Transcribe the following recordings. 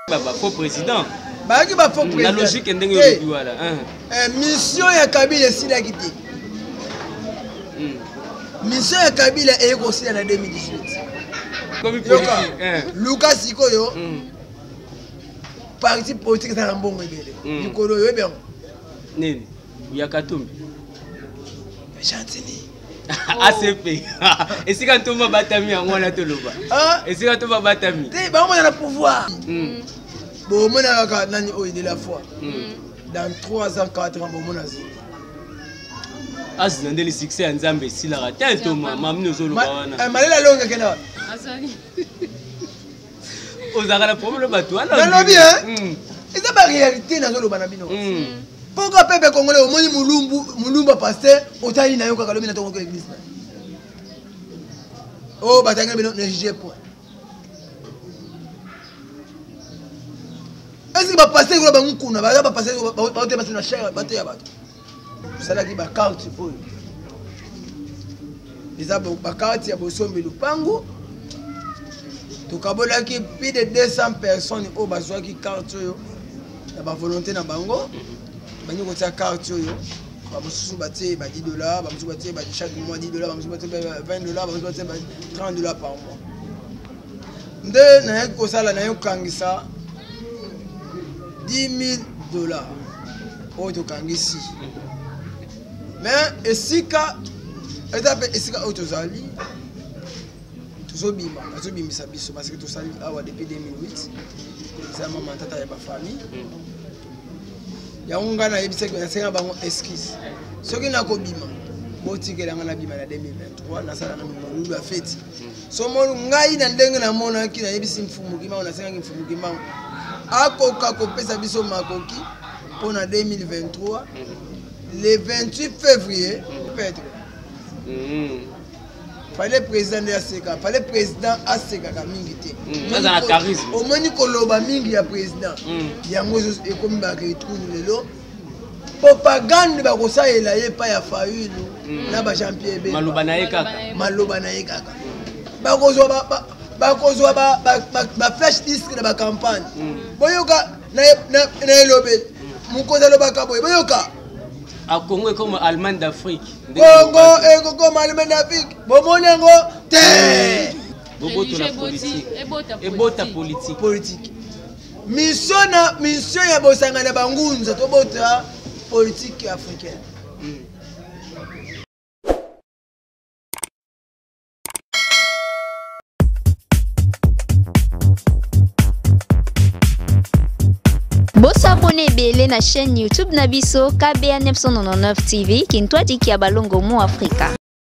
faux président. Bah qui va faux président. La logique est ndenge voilà. Mission ya Kabila sila kiti. Mission ya Kabila est aussi en 2018. Comme politique. Lucas Sikoyo. Parti politique dans mbongo ebele. Nikolo yo bien. Nini? Yakatumbi. Chantini. ACP. Et si quand on va batami en on a tout le bas. Et si quand on va batami. T'es bah on a le pouvoir. Bon on a nani o de la foi. Dans 3 ans 4 ans bon on a zi. As dans le succès en Zambie si la raté to mamno zolo bawana. Malela longa kena. Azali. Ozaka la problème bato alors. Non bien. Et ça pas réalité dans zolo banabino. Pourquoi peuple congolais au moins mulumba passé otali na yo kaka lobi na tongo l'église. Oh batanga bino ne juger point. Est-ce que va passer ko ba mukuna ba passer ba te passer na cher ba te ya bato. Sala ki ba carte oyo. Isa ba carte ya bosombi lupango. To kabola ki plus de 200 personnes au bazwa ki carte oyo. Na ba volonté na bango. Bani ko tia carte oyo. Ba mususu batie ba $10, ba mususu batie ba chaque mois $10, ba mususu batie $20, ba mususu batie $30 par mois. Nde na ko sala na yo kangisa $10,000 au to kangisi. Mais esika etape esika autozali tuzobima azobimisa biso parce que tosali awa depuis 2008 ça maman tata ya ba famille ya unga na yebisa ko nasenga bango esquisse soki nakobima botikela nga na bima na 2023 nasala na molulu ya fête so molu ngai na ndenge na mona ki na yebisi mfumuki ma nasenga mfumuki ma akoka kopesa biso makoki pour 2023 le 28 février peut-être fallait président de Aseka fallait président Aseka ka mingi te na charisme au moni koloba mingi ya président yango ekomi ba retrouve lelo propagande ba kosaela ye pa ya Fayulu na ba Jean-Pierre Bemba maloba na ye kaka ba kozwa ba flash disk na ba campagne boyoka na elobe mukoza lobaka boy boyoka à Congo est comme Allemagne d'Afrique. Congo est comme Allemagne d'Afrique. Bomonengo te. Boboto la politique. Et bota politique. Mission ya bosanga na bangunza to bota politique africaine. Bosso abonné belé na chaîne YouTube Nabiso KBA 999 TV qui n'toit dit qu'il y a balongo mo Africa.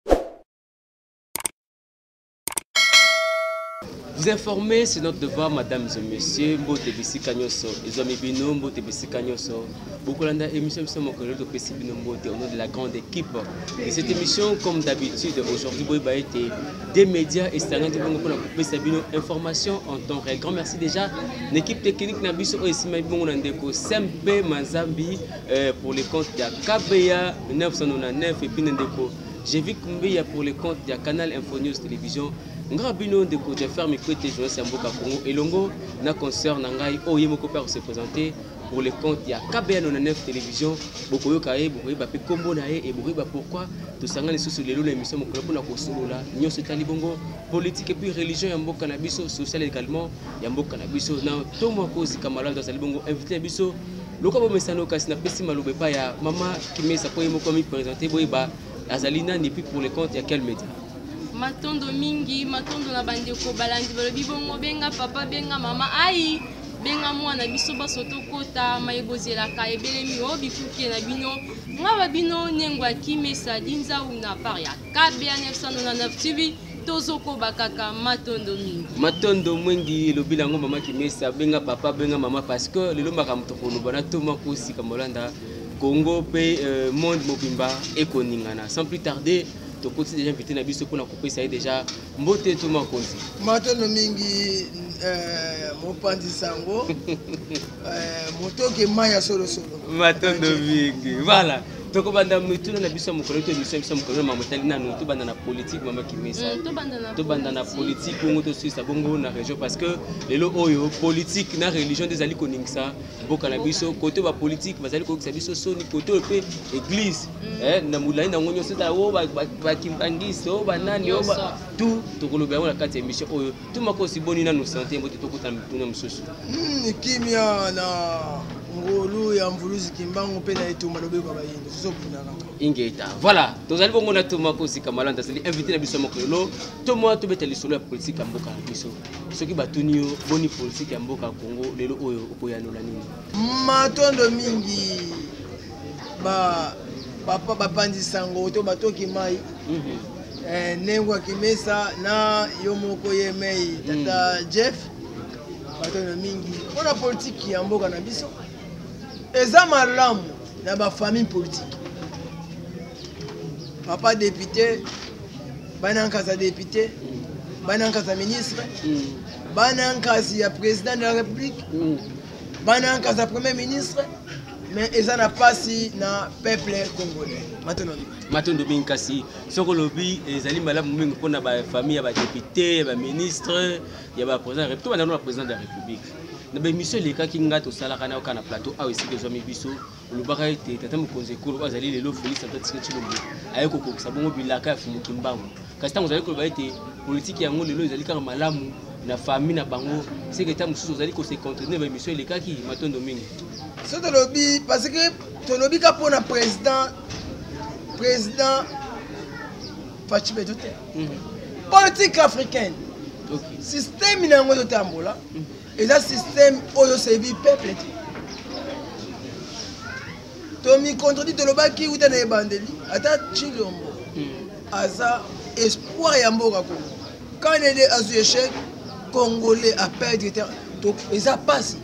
Vous informer, c'est notre devoir, mesdames et messieurs. Mbote bisika nyoso, ezomi bino mbote bisika nyoso. Beaucoup d'anda émission nous sommes au collège de Pessibino Mbote au nom de la grande équipe. Et cette émission, comme d'habitude, aujourd'hui, boy été des médias et c'est un pour la Pessibino information en temps réel. Grand merci déjà l'équipe technique Nabiso Oesima Bongo Nandeko Sempe Mazambi pour les comptes de KBA 999 et puis Nandeko. J'ai vu Kumbeya pour les comptes de Canal Info News Télévision. Ngabino de côté ferme côté journaliste Mboka Congo et Longo na concert nangai oyemoko père se présenter pour les comptes il y a KBA 99 télévision beaucoup yokae beaucoup ba pe kombo na et beaucoup ba pourquoi to sanga les sous les lots émission moko na ko solola nyoso talibongo politique et puis religion ya Mboka na biso social également ya Mboka na biso na tomo kozi camarade dans talibongo invité biso loko bo mesano kasi na pesi malobe pa ya mama kimesa ko yemoko mi présenter boyeba azalina ni puis pour les comptes il y a quel média matondo mingi matondo na bandeko balandi balobi bongo benga papa benga mama ai benga mwana biso basoto kota mayegozelaka ebelemi o bikuki na bino ngaba bino nengwa kimesa dinza una par ya KBA 999 TV tozoko bakaka matondo mingi lobi lango mama kimesa benga papa benga mama parce que lelo makamto kono bana to makosi kamolanda Congo pe monde mobimba ekoningana sans plus tarder. To côté déjà invité na biso pour na couper ça déjà mbote tout ma konzi matondo mingi mopandi sango moto ke maya solo matondo mingi voilà Donc banda mutuna na biso mukolo to biso mukolo mamotali nanu to banda na politique mama kimesa to banda na politique ngo to suisa bongo na région parce que lelo oyo politique na religion des ali koningisa boka na biso côté ba politique bazali koningisa biso soni côté pe église na mulai na ngonyo seta o ba kimbangiso ba nani o ba tout to koloba na kati émission oyo tout makosi boni na nous santé mbote to kota mutuna msusu kimia na ngolu ya mvuluzi kimbango pe na etumba lobeko bayinde so puna kaka ingeta voilà tozali bongo na to makosi kamalanda sali invité na biso mokolo to moi to beteli solo ya politique ya mboka biso soki batuni yo boni politique ya mboka Congo lelo oyo okoyanola nini matondo mingi ba papa bapandi sango to batoki mai nengo kimesa na yo moko yemei tata Jeff batondo mingi ona politique ya mboka na biso eza malamu na ba famille politique papa député banankasa député banankasa ministre banankasi ya président de la république banankasa premier ministre mais eza na pasi na peuple congolais matondo binkasi soko lobi ezali malamu mingi pona ba famille ya ba député ya ba ministre ya ba président de la république to ba président de la république na ba mission leka kinga to sala kana okana plateau awe sike zo mibiso lubaka ete tata mukonze kulu azali lelo Félix Antoine Tshisekedi ayeko kokisa bongo bilaka ya fumu kimbango kasi tango zali koloba ete politique yango lelo ezali kaka malamu na famille na bango sike ta mususu zali ko se contenir ba mission leka ki matondo mingi so to lobi parce que to lobi ka pona président Fachi Bedoute politique africaine système nango to tambola et ça système oyo servi peuple to mi contredit to lobaki uta na ebandeli ata Chilombo aza espoir ya mboka Congo quand il est à ce échec congolais à perdre donc ça passe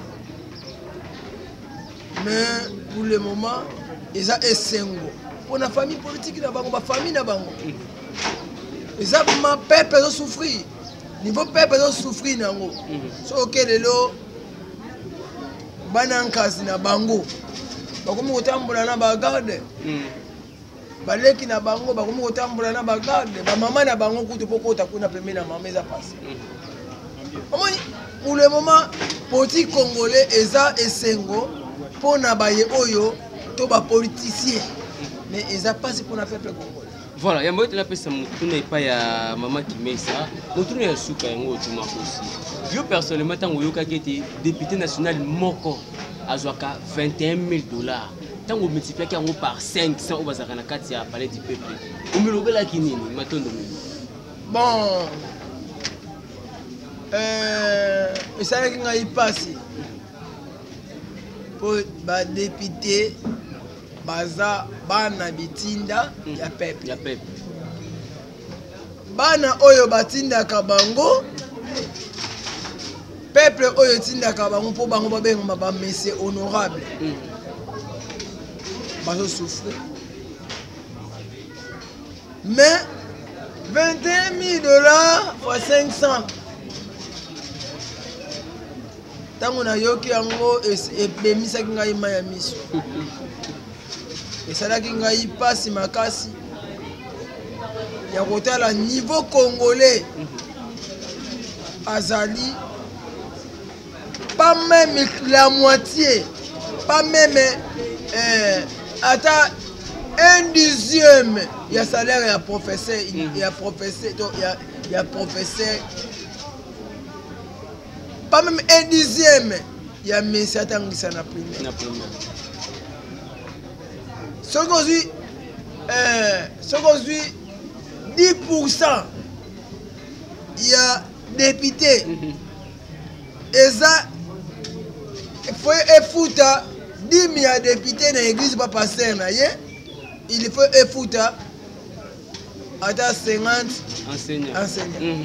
mais pour le moment ça est single pour la famille politique na bango ba famille na bango ça ma peuple doit souffrir niveau peuple doit souffrir nango so ok lelo banankasi na bango bakomi kotambola na bagarde baleki na bango bakomi kotambola na bagarde bamama na bango kutu po kota kuna pembe na mama eza passe pour le moment politique congolais eza esengo pona baye oyo to ba politicien mais eza passe pour na peuple congolais. Voilà, ya mbote la pesa mutuna ipa ya mama Kimesa mutuna ya suka yango tuma kosi yo personnellement tango yoka kete député national moko azwaka $21,000 tango multiplier yango par 500 obazaka na kati ya palais du peuple umilobela kinini matondo bon ça qui ngai passé pour ba député baza bana bitinda ya peuple bana oyo batinda kabango peuple oyo tinda kabango po bango babenga ba monsieur honorable bazo souffrir mais $21,000 fois 500 tango na yoki yango ebemisaki ngai ma ya miso esalaki ngai pasi makasi ya kotala niveau congolais azali pas même la moitié pas même ata 1/10 ya salaire ya professeur ya professeur pas même 1/10 ya monsieur atangisa na primaire ce qu'aujourd'hui 10% il y a député et ça il faut effuta 10 000 députés dans l'église pas passer na ye il faut effuta à 50 enseignants.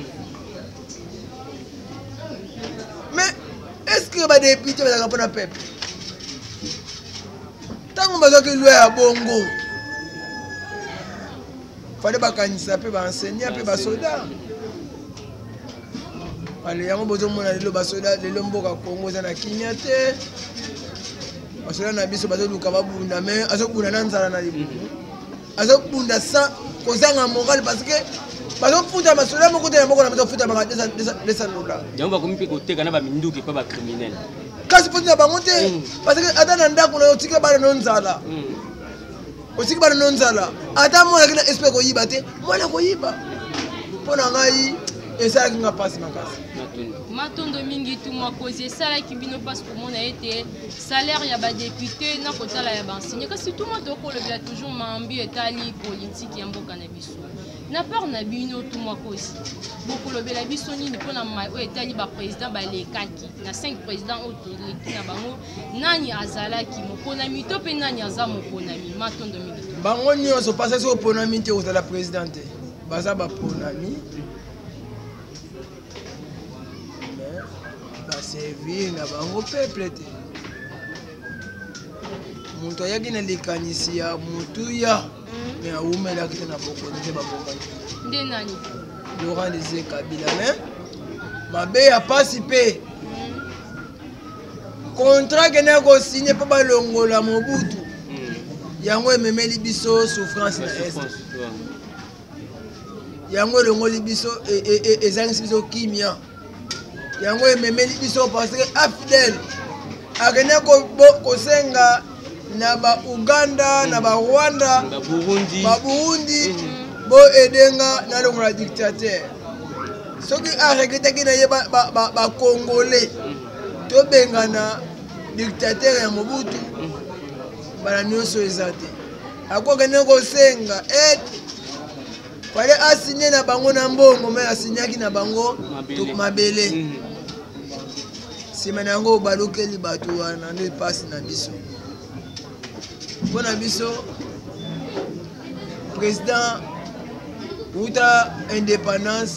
Mais est-ce que les députés vont répondre à peuple? Tant qu'on va dire loi à bongo, il fallait que enseigner et les soldats. Allez, il y a besoin de soldats, les Lombo Congo, ils ont Kinyate. basoda na biso bazoluka babunda mais azobunda na nzala na libumu azobunda sans kozanga moral parce que bazofuta basoda moko te na moko na bazofuta baka $200 yango bakomi mpe koteka na baminduki mpe bacriminel kasi poti na bango te parce que ata na ndako na otika bana no nzala otiki bana no nzala ata mwana kina espère koyiba te mwana koyiba mpo na ngai esalaki nga mpasi makasi matondo mingi tu makozi esalaki bino mpasi komona ete salaire ya badepute na kotala ya bansigne kasi tuma tokolobela toujours mambi etali politike ya mboka na biso na part na bino tu makozi bokolobela biso nini mpona mai oyo etali baprésident balekaki na 5 président oyo toleki na bango nani azalaki moponami to mpe nani aza moponami matondo mingi bango nyonso mpasi soki oponami te ozala président te baza baponami baservir na bango peuple te moto ayaki na likanisi ya motuya me awumelaki te na bokoni te babokani nde nani Laurent Désiré Kabila me mabe ya pasi mpe contrat kende kosigne mpo balongola Mobutu yango ememeli biso souffrance na est yango elongoli biso ezangisi biso kimia yango ememeli biso parce que afidèle akende kosenga na ba-Uganda na ba-Rwanda ba-Burundi bo edenga na longola dictateur soki aregretaki na ye ba-Congolais tobengana dictateur ya Mobutu bana nyonso eza te akokende kosenga fale asigne na bango na mbongo me asignaki na bango mabele nsima na yango balukeli bato wana nde pasi na biso mpo na biso président uta indépendance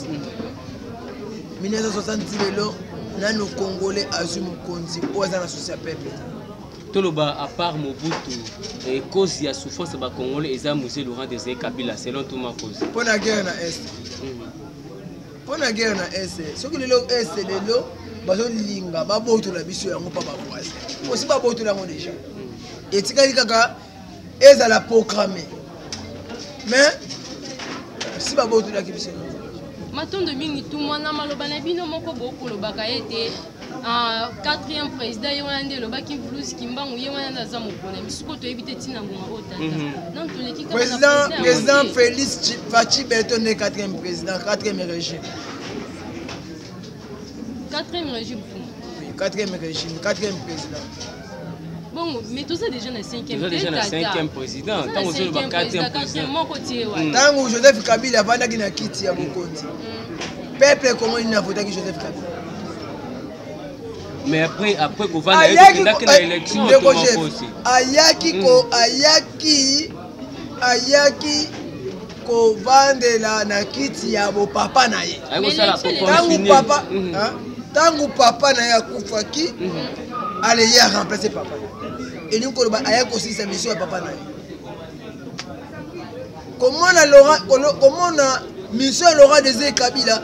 1960 lelo nano congolais azwi mokonzi oyo aza na susi ya peuple toloba à part Mobutu et cause ya souffrance ba congolais eza monsieur Laurent Désiré Kabila selon tout ma cause mpo na guerre na est mpo na guerre na est soki lelo est lelo bazolinga babotola biso yango mpa bavoisin osi babotola yango déjà etikali kaka ezala programme mais si babotolaki biso matondo mingi tu mwana maloba na bino moko bokolobaka ete 4e président ye wana nde elobaki Bruce Kimbangu ye wana nde aza moponami sikoyo toyebi te ntina ngonga otata donc toleki président Félix Fachi Beto nde 4e président 4e régime 4e régime oui 4e régime 4e président bon mais tout ça déjà na 5e déjà na 5e président tant que le 4e président moko tie wa tango Joseph Kabila avandaki na kiti ya mokonzi peuple kongo nini avotaki Joseph Kabila mais après qu'on va na élection ayaki kovandela na kiti ya bopapa na ye tango papa na ye akufaki ale ye a remplacé papa elingi koloba ayaki kosilisa mission ya papa na ye komona mission ya Laurent Désiré Kabila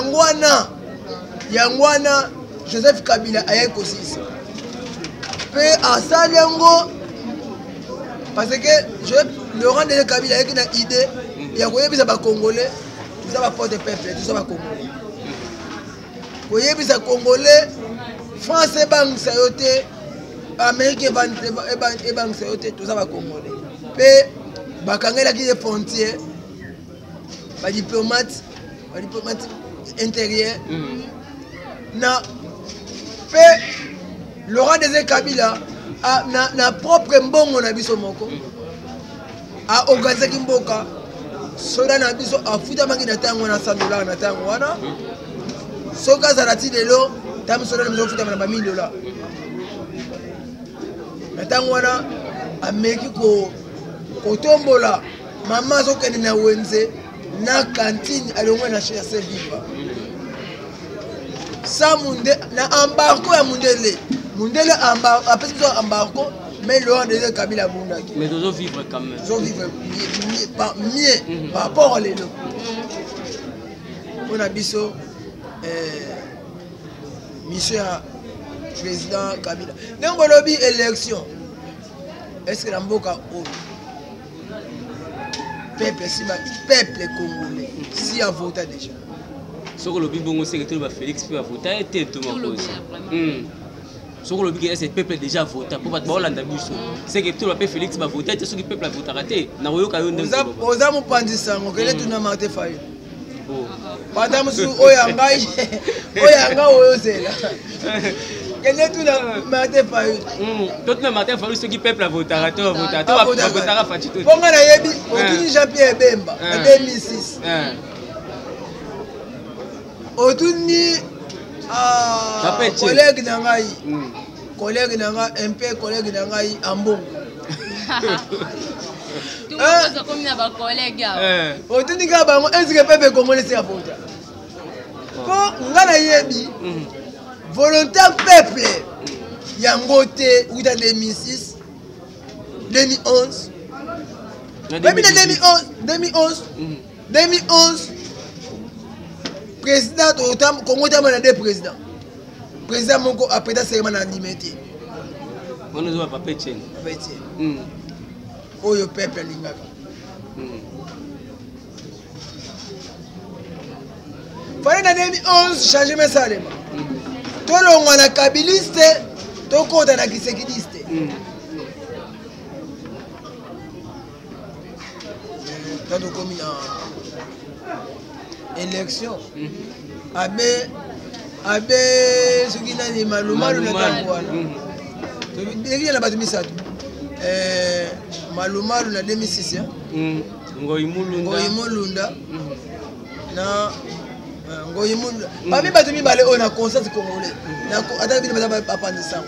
yango wana Joseph Kabila ayaki kosilisa mpe asali yango parce que Laurent Désiré Kabila ayaki na idée ya koyebisa bacongolais toza baporte peuple toza bacongolais koyebisa congolais France ebangisa yo te Amérique ebangisa yo te toza bacongolais mpe bakangelaki ye frontière badiplomate intérieur na mpe Laurent Désiré Kabila na propre mbongo na biso moko aorganisaki mboka soda na biso afutamaki na ntango wana $100 na ntango wana soki azala ti lelo ntango soda na biso ofutama na $1000 na ntango wana ameki kotombola mama azokende na wenze na kantine alongwe na cherche vivre sa na embargo ya mundele apesi biso embargo mais Laurent Désiré Kabila abundaki mais tozo vivre quand même mieux par rapport à lelo mpona biso mission ya président Kabila ndenge olobi élection est-ce que la mboka peuple congolais si a voté déjà soko lobi bongo c'est que ba Félix peut voter et tout ma cause soko lobi que c'est peuple déjà voté pour pas Hollande biso c'est que tout le Félix va voter et ceux qui peuple a voté raté na oyoka yo ndenge oza mopandisa ngo kele tuna Martin Fayulu madame su oyanga oyo zela kele tuna Martin Fayulu tout na Martin Fayulu ceux qui peuple a voté raté va voter to va voter fati tout bonga na yebi otuni Jean-Pierre Bemba en 2006 otuni collègue na ngai collègue na ngai un peu collègue na ngai Ambongo otuni ka bango est-ce que peuple congolais c'est à voter po ngana yebi volonté peuple yango te uta 2006 2011 2011 président de Congo a deux présidents. Président Moko a pété serment en limité. On ne doit pas péter. Oh, le peuple lingaka. Fallait en 2011 changer mes salaires. Tout le monde a kabiliste, tout le monde a kisekidiste. Quand on commis élection abe ce qui n'a ni malumalu na tangwana ndeki na batu misatu malumalu na 2006 ngoyimulunda na ngoyimulunda bami batu mibale on a conscience congolais na ata bino bata apandisa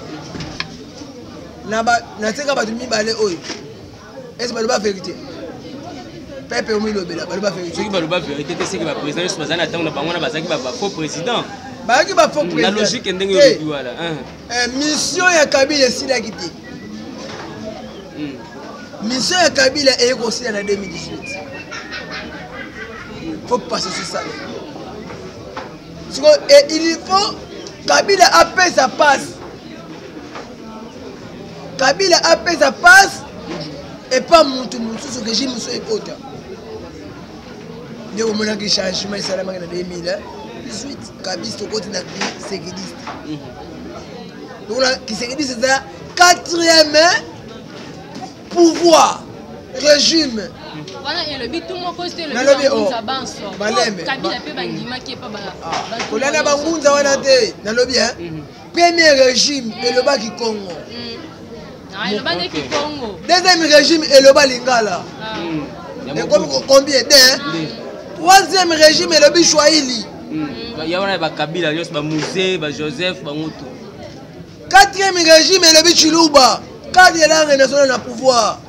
na teka batu mibale oyo est-ce que ba vérité peuple au milieu de la vérité. Ceux qui va la vérité, c'est que le président est souvent attend na bango na bazaki ba faux président. Ba ki ba faux président. La logique ndenge yo voilà. Mission ya Kabila sila kiti. Mission ya Kabila est aussi en 2018. Faut passer sur ça. Et il faut Kabila appelle sa passe. Kabila appelle sa passe et pas mutu sur le régime sur écoute. Au moment où changement est en 2018, Kabila est côté de sécurité. Donc là, qui sécurité c'est la quatrième pouvoir régime. Voilà, et le but tout le monde poste le but ça banso. Kabila peut bandima qui est pas bala. Kola na bangunza wana te, na lobi hein. Premier régime et le bas qui Congo. Ah, le bas qui Congo. Deuxième régime et le bas Lingala. Et combien d'un? Troisième régime et le Bichouaili. Il y a un Kabila, il y a un musée, un Joseph, un Moutou. Quatrième régime et le Bichilouba. Quatrième langue nationale na pouvoir.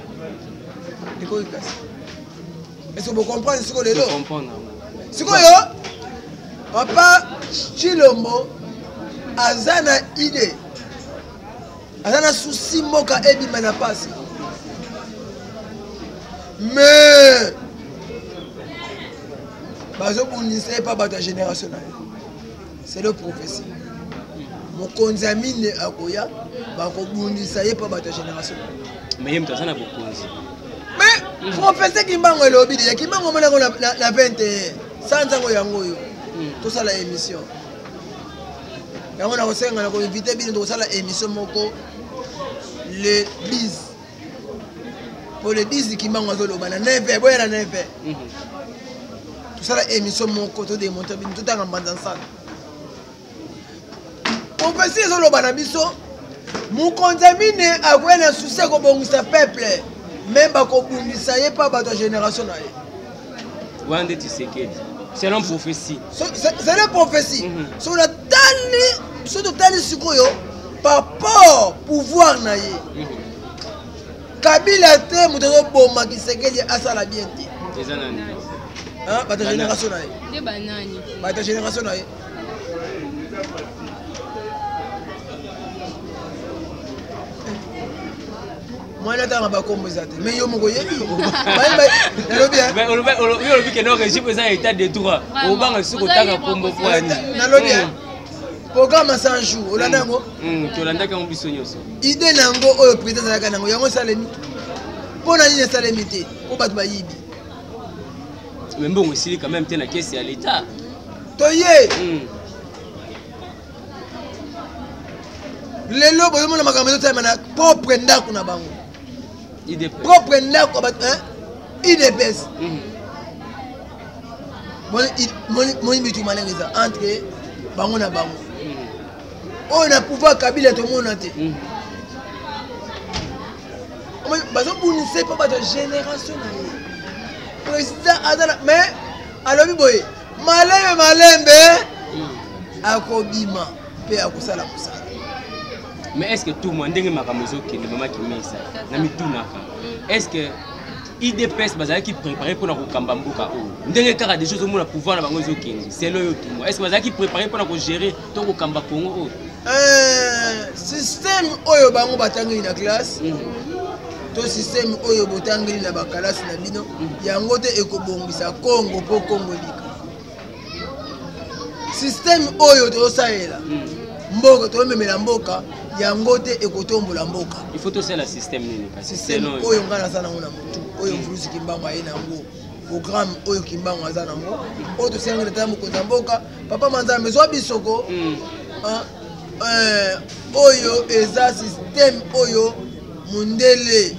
Est-ce que vous comprenez ce que vous comprenez? Ce que papa Chilombo azana idée. Azana souci moka ebi manapasi. Mais c'est pas la génération. C'est le prophétie. Mon consamine à Goya, ça y est pas la génération. Mais il y a un mais prophétie qui m'a dit lobby, qui m'a dit la 21 sans ngo yango tout ça la émission. Yango na kosenga na ko inviter bino to sala émission moko le 10. Pour le 10 qui m'a dit loba na 9 boya na 9. Tout ça la émission mon côté de monter tout en bande ensemble. On peut se lo bana biso mon contamine a quoi na souci ko bongisa peuple même ba ko bungisa ye pas ba ta génération na ye. Wande Tshisekedi. C'est une prophétie. C'est une prophétie. Sur la tali sur le tali sikoyo par rapport pouvoir na ye. Kabila te muto bomba Tshisekedi asala bien te. Les anani. Hein, ba ta génération na ye. Des bananes. Ba ta génération na ye. Moi là dans ba kombo zate mais yo moko yebi ba na bien mais on le que non régime ça état de droit au banga siko taka kombo kwani na lobi programme 100 jours olanda ngo to landa ka mbiso nyoso idée nango oyo président zalaka nango yango salemi Pour nani esalemi te po bato bayibi. Mais bon aussi quand même tena caisse à l'état. Toye. Lelo boyo mona makambo to mana propre ndako na bango. Propre ndako ba IDPS. Moni bitu malengeza entre bango na bango. On a pouvoir Kabila tout le monde ante. Bazo pour c'est pas de génération na ye. Président Adana mais alobi boye malembe akobima pe akusala kusala. Mais est-ce que tout le monde ndenge makamozo ke ne mama ki mesa na mitunaka. Est-ce que IDPS bazali qui préparer pour na kokamba mboka o. Ndenge kaka des choses au monde pouvoir na bango zo kenzi. C'est loyo tout moi. Est-ce que bazali qui préparer pour na ko gérer to kokamba Congo o. Système oyo bango batangi na classe. To système oyo botangi na bakalasi na bino yango te ekobongisa Congo po Congo bika. Système oyo to saela. Mboka to memela mboka yango te ekotombola mboka. Il faut to c'est le système nini kasi. Système oyo ngana sana ngona mutu. Oyo mfulusi kimbango ayena ngo. Programme oyo kimbango azana ngo. Oyo to senga tamu ko mboka. Papa manzambe zo bisoko. Oyo eza système oyo mundele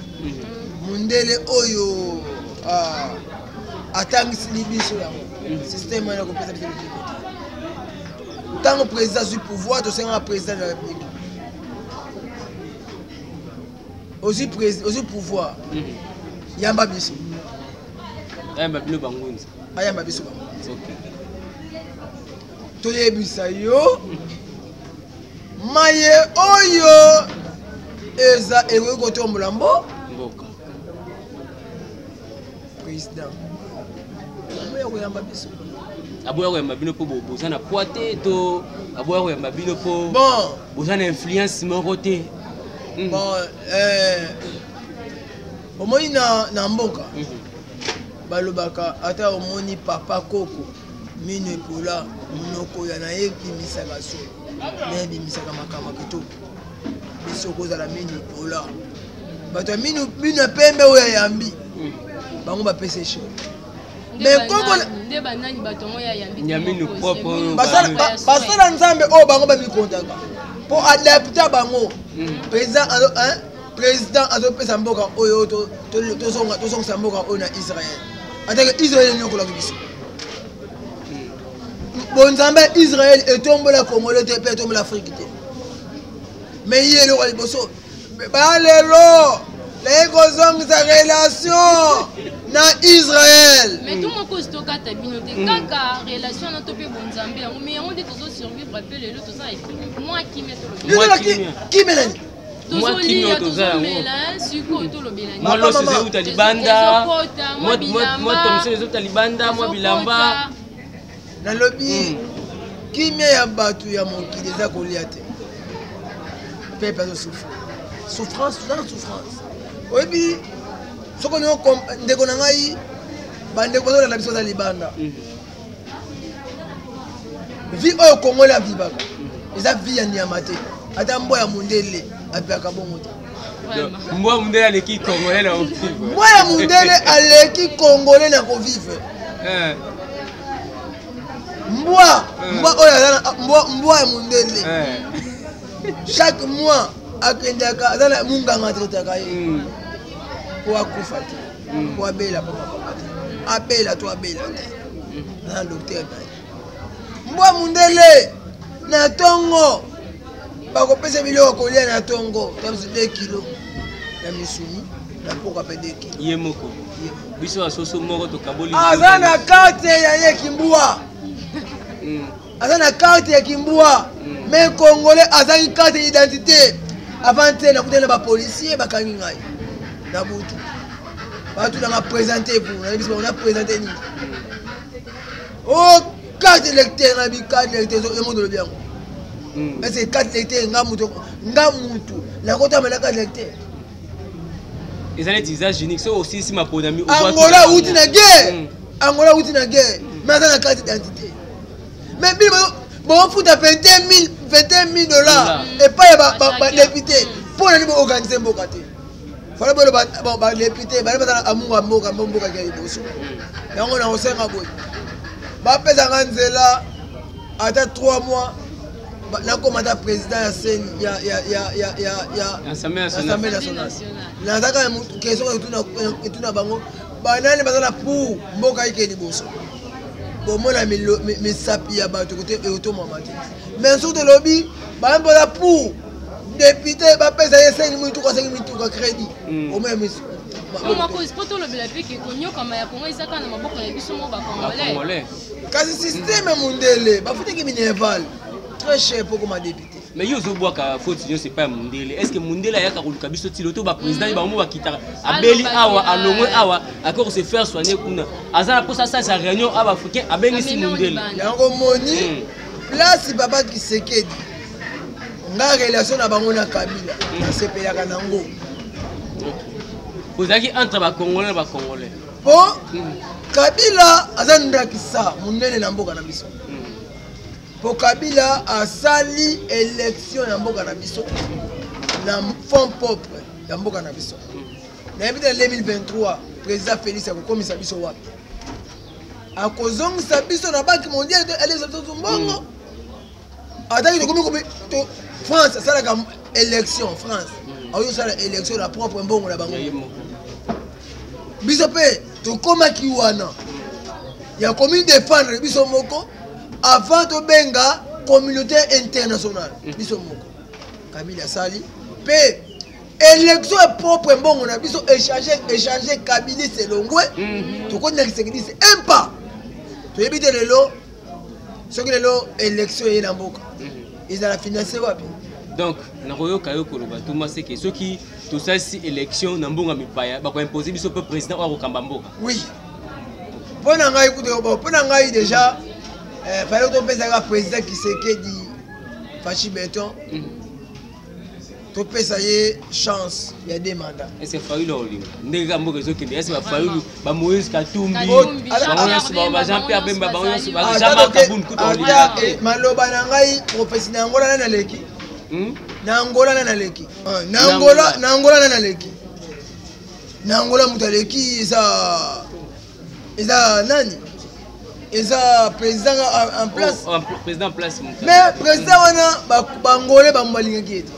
oyo atangisi libiso yango système ya ko pesa biso tant que président du pouvoir to senga président de la République aussi pouvoir yamba biso ayamba bino bangunzi ayamba biso OK to yebisa yo maye oyo eza ewe kotombola mboka président aboya koyamba biso aboya koyamba bino po bozana poite to aboya koyamba bino po bon bozana influence moko te bon omoni na mboka balobaka ata omoni papa koko mino epola monoko ya na ye bimisaka so mais bimisaka makama kitoko biso kozala mino epola bato mino pembe oyo yambi bango bapese cho mais koko nde banani bato mo ya yambi nyamino propre basala nzambe oyo bango bamikontaka po adapta bango président azopesa mboka oyo tozongisa mboka oyo na Israël atake Israël nyokolaka biso bonzambe Israël etombola Congolais te pe etombola Afrique te mais yelo kwa liboso balelo lekozongisa relation na Israël mais tout mon cause to kata bino te kaka relation na to pe bonzambe yango mais on dit to survivre appel le to ça moi qui met qui melani moi qui me toza moi lo se uta libanda moi tomse se uta libanda moi bilamba na lobby kimia ya batu ya mokili eza kolia te peuple azo souffrance oyebi soko ndeko na ngai bandeko bazolanda biso za libanda vi oyo Congolais avivaka eza vi ya nyama te ata mbwa ya mundele apiaka bongo te mbwa mundele aleki Congolais na kovivre mbwa ya mundele aleki Congolais na kovivre mbwa ya mundele chaque mois akendaka azala munganga tretaka ye po akufa te po abela papa te abela to abela te na docteur na ye mbwa mundele na tongo bakopesa biloko kolia na tongo tamsi 2 kilo ya misuni na poka pe 2 kilo ye moko biso asoso moko to kaboli aza na carte ya ye kimbua aza na carte ya kimbua mais Congolais aza une carte d'identité avant te na kutana ba policier bakangi ngai na butu batu na présenter vous na biso on a présenté ni oh carte électeur na bi carte électeur e monde le bien mais c'est carte électeur ngamutu la kota mala carte électeur ils allaient dire unique c'est aussi si ma podami Angola uti na guerre mais aza na carte d'identité mais bi bon fout à 21 000 $, et pas ya député pour aller organiser mboka te fala bolo ba député ba ba amunga mboka ya liboso yango na osenga boy ba pesa nganzela ata 3 mois na komata président ya scène ya Assemblée nationale na taka question etuna bango banani bazala pour mboka ike liboso bomona misapi ya bato kote eotomama te mais surtout lobby bambola pour député bapesa ye 5 mituka crédit au même kasi système mondele bafutiki minerval très cher pour comme député mais yo zo boaka faute c'est pas mondele est-ce que mondele ayaka koluka biso tiloto ba président ba mo bakita abeli awa alongwe awa accord se faire soigner kuna azana pour ça sa réunion aba fuke abengi si mondele yango moni place baba Kisekedi nga relation na bango na Kabila sepelaka nango vous avez entre ba congolais ba congolais po Kabila azandakisa munene na mboka na biso po Kabila asali élection ya mboka na biso na fonds propre ya mboka na biso na yebi 2023 président Félix akokomisa biso wapi akozongisa biso na banque mondiale de élection mbongo ataki tokomi to France asalaka élection France ayosala élection na propre mbongo na bango biso pe tokomaki wana ya komi défendre biso moko avant to benga communauté internationale biso moko Kabila sali pe élection propre mbongo na biso échanger Kabila selongwe to konna Kisekedi c'est un pas to yebite lelo soki lelo élection ye na mboka ils ont financé wapi donc na koyoka yo koloba tout moi c'est que ceux qui tout ça si élection na mbonga mipaya ba ko imposer biso pe président wa ko kamba mboka oui pona ngai kuto pona ngai déjà fallait to pesa président Kisekedi Fachi Beton to pesa ye chance il y a des mandats est-ce que faulu lo linga ndeka mboka zo kende est-ce que faulu ba Moïse Katumbi ba Jean-Pierre Bemba ba Jean-Marc Kabund kuto linga maloba na ngai professionnel ngola na leki na Angola na leki na Angola na leki na Angola mutaleki isa nani isa président en place président en place mais président wana bangolais bambalingaki ete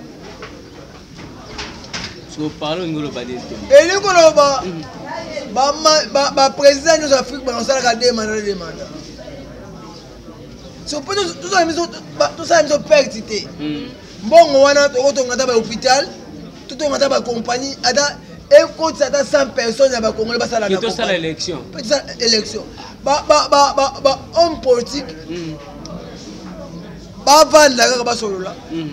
so parle ngolo badete eli koloba ba président nous Afrique basalaka demanda so peut tout ça miso pertité mbongo wana tokotonga ta ba hôpital totonga ta ba compagnie ada écoute ça 100 personnes ya ba congolais basala na ça l'élection élection ba homme politique ba vanda kaka basolola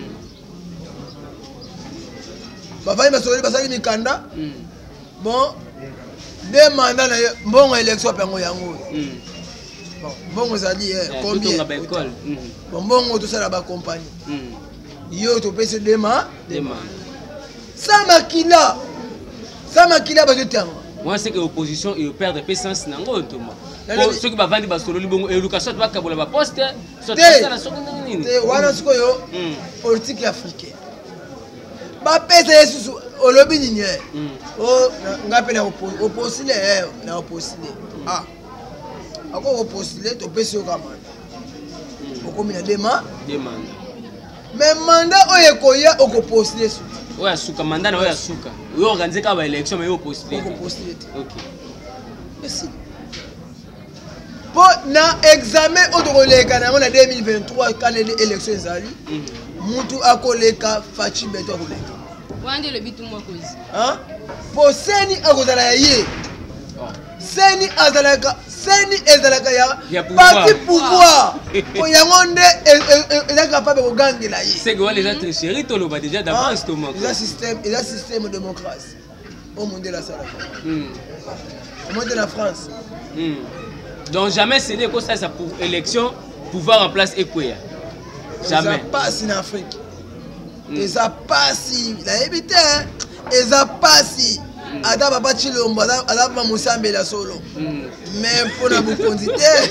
ba vanda basolola basali mikanda bon deux mandats na mbongo élection pengo yango bon ça dit combien bon bon tout ça là bas compagnie yo to pèse dema ça makila ba jeter moi c'est que opposition et perdre puissance nango to moi ceux qui va vendre ba solo libongo et Lucas soit ba kabola ba poste soit ça la seconde nini te wana siko yo politique africaine ba pèse yesu au lobby nini oh ngape na opposition na opposition ah ako postuler to pesi okamana okomi na demanda mais mandat oyo koya oko postuler su oya suka mandat na oya suka oyo organiser ka ba élection mais yo postuler OK merci pour na examen odoleka na 2023 quand les élections ezali mutu akoleka Fachi Beton akoleka wande le bitu mo kozi hein pour seni akozala ye seni azalaka ya parti pouvoir pour yango nde est capable de gagner la c'est que les autres chéris to loba déjà d'avance to manque il y a système démocratie au monde de la salle au monde de la France donc jamais céder comme ça pour élection pouvoir en place Ekwea jamais pas en Afrique et ça passe la éviter et ça passe ada papa Chilombo ada ba musambela solo mais pour na bukonzi te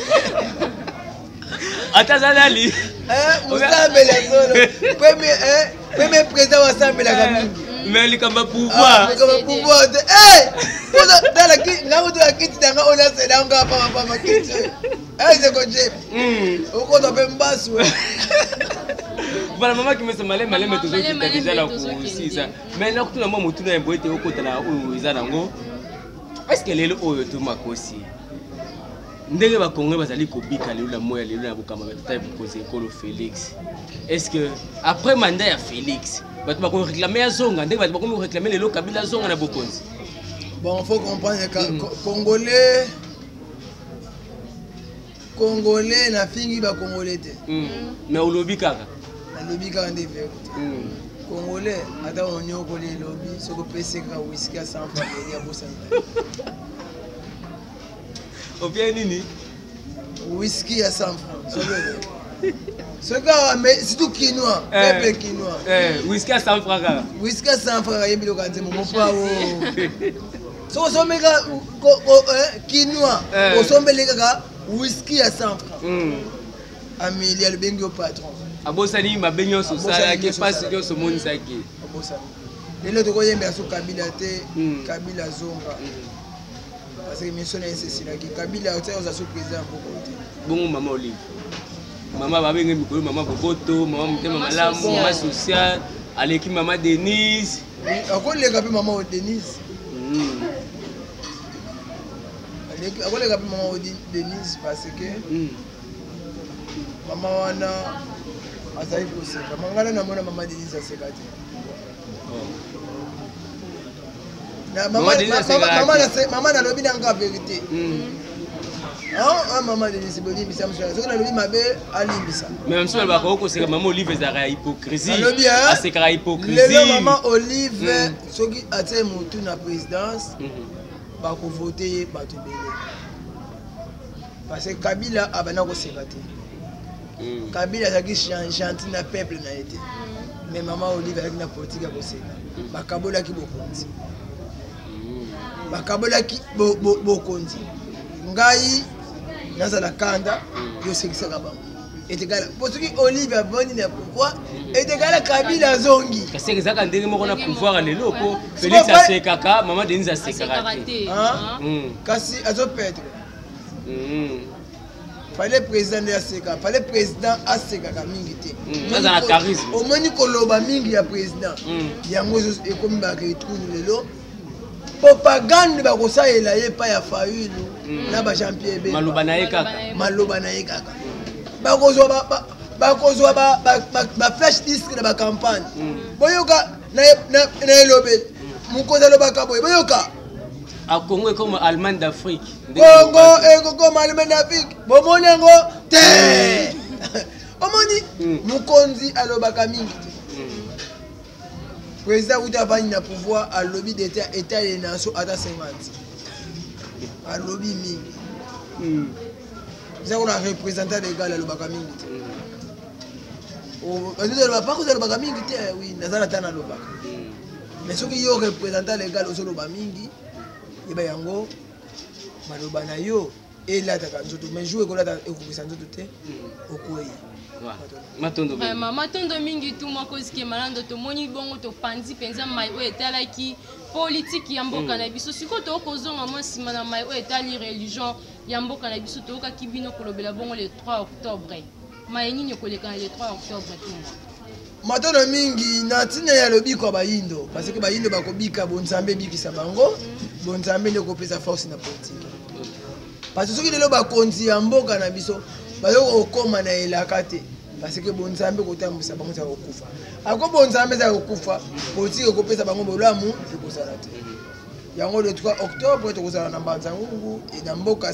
atazalali musambela solo premier président wa sambela kamingi Mais il comme pouvoir. Comme pouvoir. Eh! Dans la kit, là où tu as quitté dans on a c'est dans papa ma kit. Eh c'est quoi j'ai? Au compte on peut m'basse. Voilà maman qui me semble malé mais toujours qui t'a déjà là aussi ça. Mais là tout le monde mutu na mbote au côté là où ils anango. Est-ce que les oyo to makosi? Ndenge ba Congolais bazali kobika lelo la moya lelo na bokamba batata bukoze ekolo Félix. Est-ce que après mandat ya Félix, bato ba ko réclamer ya zonga ndenge bato ba ko réclamer lelo Kabila zonga na bokonzi? Bon, faut comprendre que Congolais na fingi ba Congolais te. Mais au lobby kaka. Na lobby kaka ndeve. Congolais ata onyo ko le lobby soko pese ka whisky à 100 francs ya bossa. Au bien nini? Whisky à 100 francs. Ce gars mais c'est tout quinoa, peuple quinoa. Whisky à 100 francs. Whisky à 100 francs yebi lo kanze mo pa o. So mega quinoa, o so melega whisky à 100 francs. Amélie le bengi au patron. Abosani ma benyo so sala ke passe yo so moni saki. Abosani. Lelo to koyemba so Kabila te, Kabila zonga. Parce que mission est ceci là qui Kabila ote oza so président beaucoup te. Bongo maman Olive. Maman ba bengi mikolo maman Boboto, maman mutema malamu, maman social, aleki maman Denise. Akole le kapi maman Denise. Akole le kapi maman Denise parce que maman wana azali koseka. Mangala na mona maman Denise aseka te. Maman na lobi na nga vérité. Maman Denise boni bisa mso. Soki na lobi mabe alimbisa. Mais même si elle va ko seka maman Olive ezaka hypocrisie. Aseka hypocrisie. Lelo maman Olive soki atie mutu na présidence ba ko voter bato belé. Parce que Kabila abana ko seka te. Kabila zaki gentil na peuple na été. Mais maman Olive avec na politique ko seka. Ba kabola ki bokonzi. Bakabola ki bokonzi ngai nazala kanda yo sekisaka bango etegala potuki Olive aboni na pouvoir etegala Kabila zongi kasi ezaka ndenge moko na pouvoir lelo po Félix asekaka maman Denise asekaka te kasi azo perdre fallait président aseka fallait président asekaka mingi te nazala charisme omoni koloba mingi ya président yango ekomi ba retrouve lelo propagande ba kosaela ye pa ya Fayulu na ba Jean-Pierre Bemba maloba na ye kaka ba kozwa ba flash disk na ba campagne boyoka na elobe mukoza lobaka boy boyoka a Congo est comme Allemagne d'Afrique. Congo est comme Allemagne d'Afrique. Bomonengo te. Omoni mukonzi alobaka mingi. Président Oudavani na pouvoir à lobby d'état état et nation à 50. À lobby mingi. Ça on a représentant légal à lobaka mingi. Oh, on ne va pas que lobaka mingi oui, nazala tana lobaka. Mais ceux qui yo représentant légal au lobaka mingi, yeba yango maloba na yo elata kanzoto mais jouer ko lata ekokisa nzoto te okoyi. Matondo mingi tu moko ske malando to moni bongo to pandi penza mai o etalaki politique ya mboka na biso siko to kozonga mo sima na mai o etali religion ya mboka na biso to ka kibino kolobela bongo le 3 octobre mai nini koleka le 3 octobre tout matondo mingi na tina ya lobi ko bayindo parce que bayindo bakobika bonzambe bikisa bango bonzambe ne kopesa force na politique parce que soki lelo bakonzi ya mboka na biso bayo okoma na elakate parce que bonzambe kotambisa bango za kokufa ako bonzambe za kokufa politique kopesa bango bolamu ekozala te yango le 3 octobre tokozala na mbanza ngungu na mboka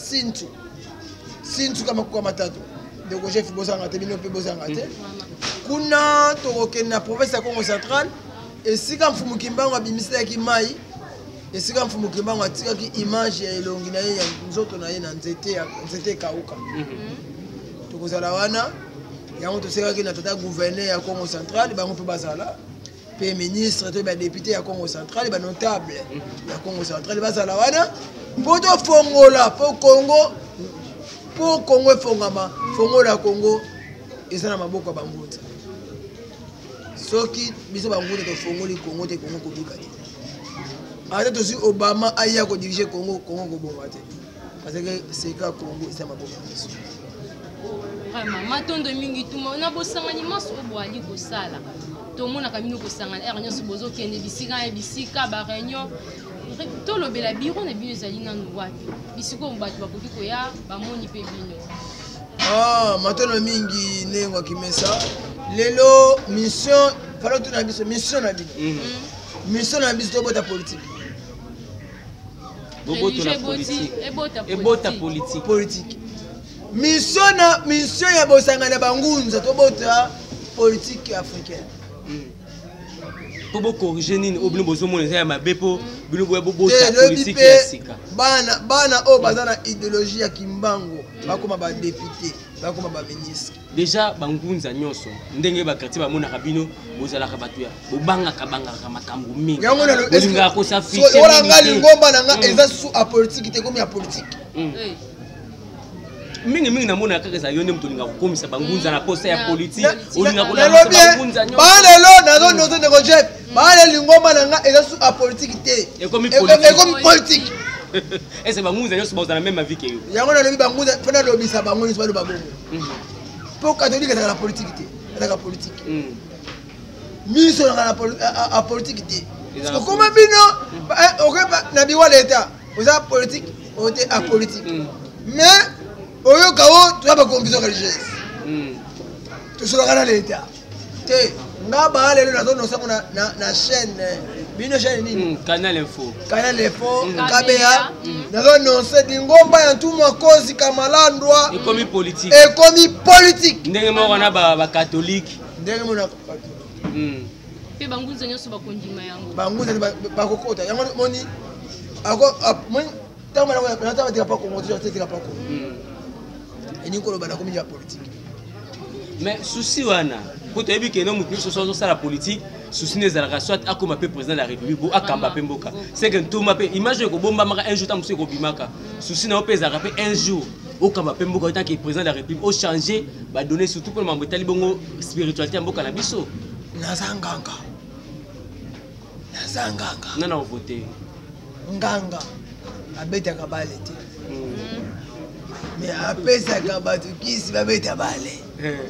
Sintu kama kwa matatu de chef bosanga te bino pe bosanga te kuna tokokende na province ya Congo central esika mfumu kimbango abimisela ki mai esika mfumu kimbango atikaki image ya elongi na ye ya nzoto na ye na nzete kauka tokozala wana yango tosekaki na tata gouverneur ya Congo central bango pe bazala pe ministre to ba député ya Congo central ba notable ya Congo central bazala wana mpo to fongola po Congo efongama fongola Congo eza na maboko ya bambuta soki biso bangunza tofongoli Congo te Congo kobika te ata tosi Obama aya kodirige Congo kobonga te parce que c'est ka Congo eza maboko na biso vraiment matondo mingi tuma na bosangani maso obwali kosala tomonaka bino kosangana er nyonso bozokende bisika ba réunion tolobela biro na bino ezali nanu wapi bisiko bato bakoki koya bamoni mpe bino matondo mingi nengo kimesa lelo mission falo tuna biso mission na biso mission na biso tobota politique ebota politique mission ya bosangana bangunza tobota politique africaine pour vous corriger nini obino bozomona ya mabepo bino bota politique ya sika bana o bazana idéologie ya kimbango bakoma ba député bakoma ba ministre déjà bangunza nyonso ndenge ba quartier bamonaka bino bozalaka bato ya bobangaka makambo mingi bolinga ko sa fiche wala ngali ngomba nanga eza sous a politique te comme ya politique mingi namona kaka za yone mtolinga kukomisa bangunza na posta ya politique olinga kola bangunza nyonso balelo nazo nozo nego chef bale lingomba nanga eza sous a politique te et comme politique et bangunza nyonso bazana même vie que yo yango na lobi bangunza fana lobisa bangunza balo babongo pour catholique dans la politique te dans la politique miso dans la politique te comment bino OK na biwa l'état oza politique ote a politique mais oyo kawo tu ba confusion religieuse tu solo kana l'état te ngaba lelo nazo no sango na chaîne bino chaîne nini Canal Info KBA nazo no se dingomba ya ntumwa kozi kamalandwa ekomi politique ndenge moko na ba catholique ndenge mona pe bangunza nyonso bakondima yango bangunza bakokota yango moni ako moni tama na tama tika pa Congo tika pa Congo eni ko loba na komi ya politique mais souci wana pour te ebi que non mutu so ça la politique souci nezalaka soit akoma pe président de la république bo akamba pe mboka c'est que ntoma pe imagine ko bomba maka un jour ta musu ko bimaka souci na pe ezalaka pe un jour okamba pe mboka tant que président de la république au changer ba donner surtout pour mambo tali bongo spiritualité mboka na biso nazanganga nana voter nganga abetaka bale te mais apesaka bato kisi babeta bale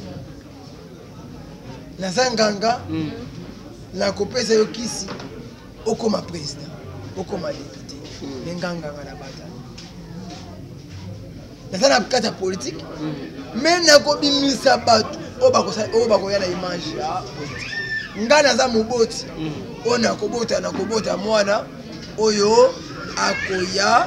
nazanganga na kopesa yo kisi okoma président okoma député nganganga na bata nazana kata politique mais na kobimisa bato o bakoya na image ya politique nga naza moboti o na kobota mwana oyo akoya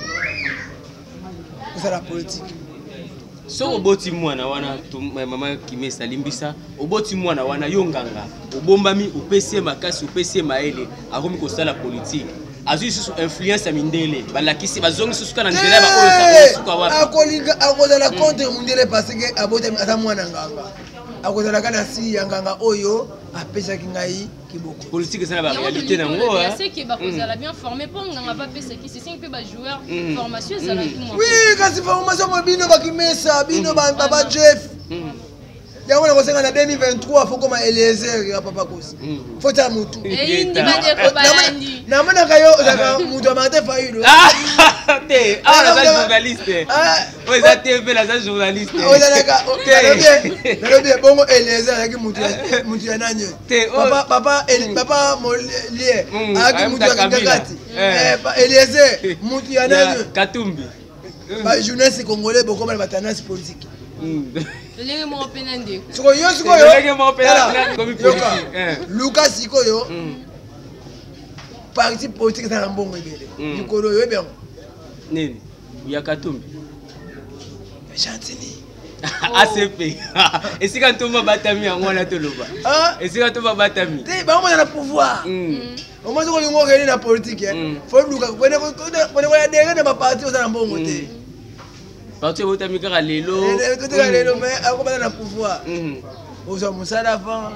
kozala politique so oboti mwana wana mama Kimesa limbisa oboti mwana wana yo nganga obombami upesi makasi upesi maele akomi kosala politique azui susu influence ya mindele balakisi bazongi susu kana ndela ba oyo suka wapi akolinga akozala contre mindele parce que abota ata mwana nganga akozala kana si ya nganga oyo apesaki ngai kiboko politique c'est la réalité nango c'est que bakozala bien formé pour nganga ba pesa ki c'est 5 pe ba joueur formation ça la tout oui kasi formation bino bakimesa bino ba Jeff yango na kosenga na 2023 faut comme Eliezer ya papa kosi faut ta mutu indi bande ko balandi na mona kayo za mutu amate failo te la journaliste ouais za TV la journaliste nalobi bongo Eliezer yaki mutu ya nanyo papa molie aki mutu ya kati Eliezer mutu ya nanyo Katumbi ba jeunesse congolais bokoma ba tendance politique lenge mo pena ndeko sikoyo lenge mo pena comme politique Lucas sikoyo parti politique ça na mbongo ebele likolo yo bien nini ya Katumbi Chantilly ACP esika ntomba batami yango na toloba esika ntomba batami te ba mo na pouvoir au moins ko lingo kene na politique faut luka bone ko ya dege na ba parti za na mbongo te parti botami kaka lelo mais akobana na pouvoir ozo musala fa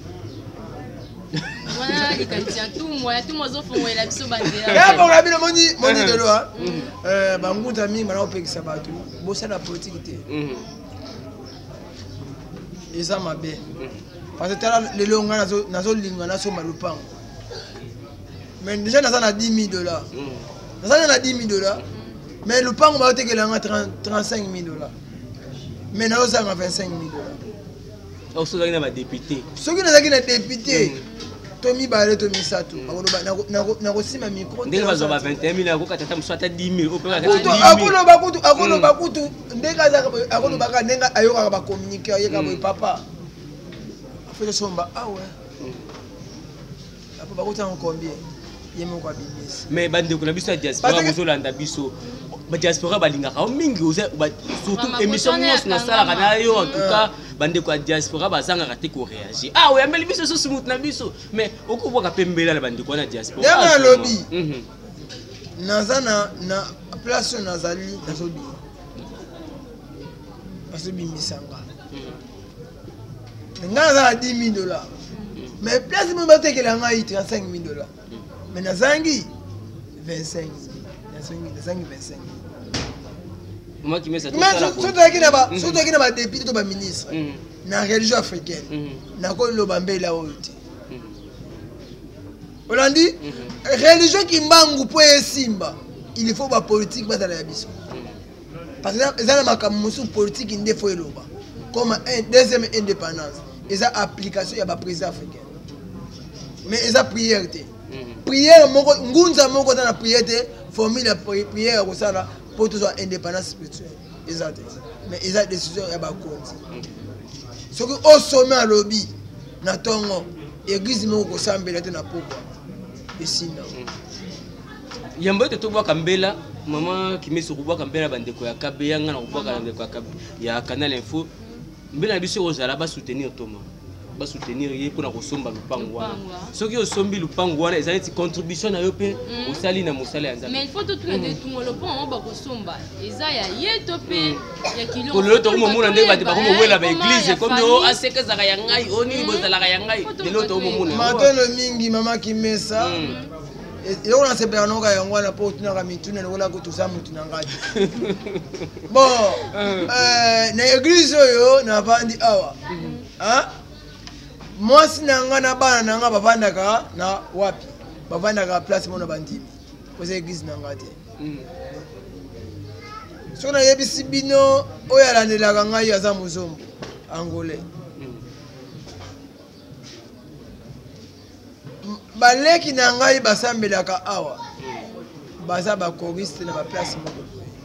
wana likantia tout moi zo fongo la biso bandela ya bon la bino moni lelo banguta mingi bana opekisa bato bosala politique te eza mabe parce que tala lelo nga nazolinga nasomba lupango mais déjà naza na 10 000 $. Naza na 10 000 $, mais lupango baotekelanga 35 000 $. Mais nazozanga 25 000 $. Soki na ba député. Soki nazaki na député Tomi Bale Tomi Sato. Nakosima micro. Ndenge bazwa 21 000 ako katata mswata 10 000 opeka kati 10 000. Akolo bakutu ndenge akolo baka ndenga ayoka ba communiquer ayeka boy papa. Afete somba ah ouais. Apo bakuta en combien? Yemo kwa business. Mais bande ko na biso diaspora bozolanda biso. Ba diaspora balingaka mingi surtout émission nyonso na sala kana yo en tout cas bande ko diaspora bazanga te ko réagir. Ah oui, ameli biso so smooth na biso mais okoboka pembela la bande ko na diaspora. Ndanga lobby. Nazana na place nazali nazobi. Asobi misanga. Nga za 10 000 $. Mais place mo batekela ngai 35 000 $. Mais nazangi 25 000. Nazangi 25 000. Moi qui mets ça tout ça là. Surtout qui na ba député to ba ministre. Na religion africaine. Na ko lo bambela oyote. Olandi religion qui mbangu po esimba. Il faut ba politique ba dans la biso. Par exemple, ezana makambo sur politique ndefo eloba. Comme un deuxième indépendance. Eza application ya ba président africain. Mais eza prière te. Prière moko ngunza moko dans la prière te formule prière ko sala pour toujours indépendance spirituelle. Exact. Mais ils ont décision ya ba konzi. Ce que au sommet à lobby na tongo église moko sambela te na poko. Esina. Yambo te to bwa kambela mama kimeso ko bwa kambela bandeko ya kabeya nga na ko bwa bandeko ya kabe ya Canal Info. Mbela biso ko zala ba soutenir Thomas. Ba soutenir ye pour na kosomba lupango wana. Soki osombi lupango wana ezali contribution na yo pe osali na mosala ya nzambe. Mais il faut tout la détourner le pont ba kosomba. Eza ya yeto pe ya kilo. Ko lelo to mo mona ndenge ba ko mo wela ba église comme yo aseka zaka ya ngai oni bozala ya ngai. Lelo to mo mona. Matolo mingi mama kimesa. Yo na sepela noka yango wana po tunaka mituna lokola ko tusa mutu na ngati. Bon, na église oyo na bandi awa. Hein? Moi si nanga na bana nanga bavandaka na wapi? Bavandaka place mona bandimi. Koze église na ngati. So na yebisi bino oyo alandelaka ngai aza muzombo angolais. Baleki na ngai basambelaka awa baza ba choriste na ba place moko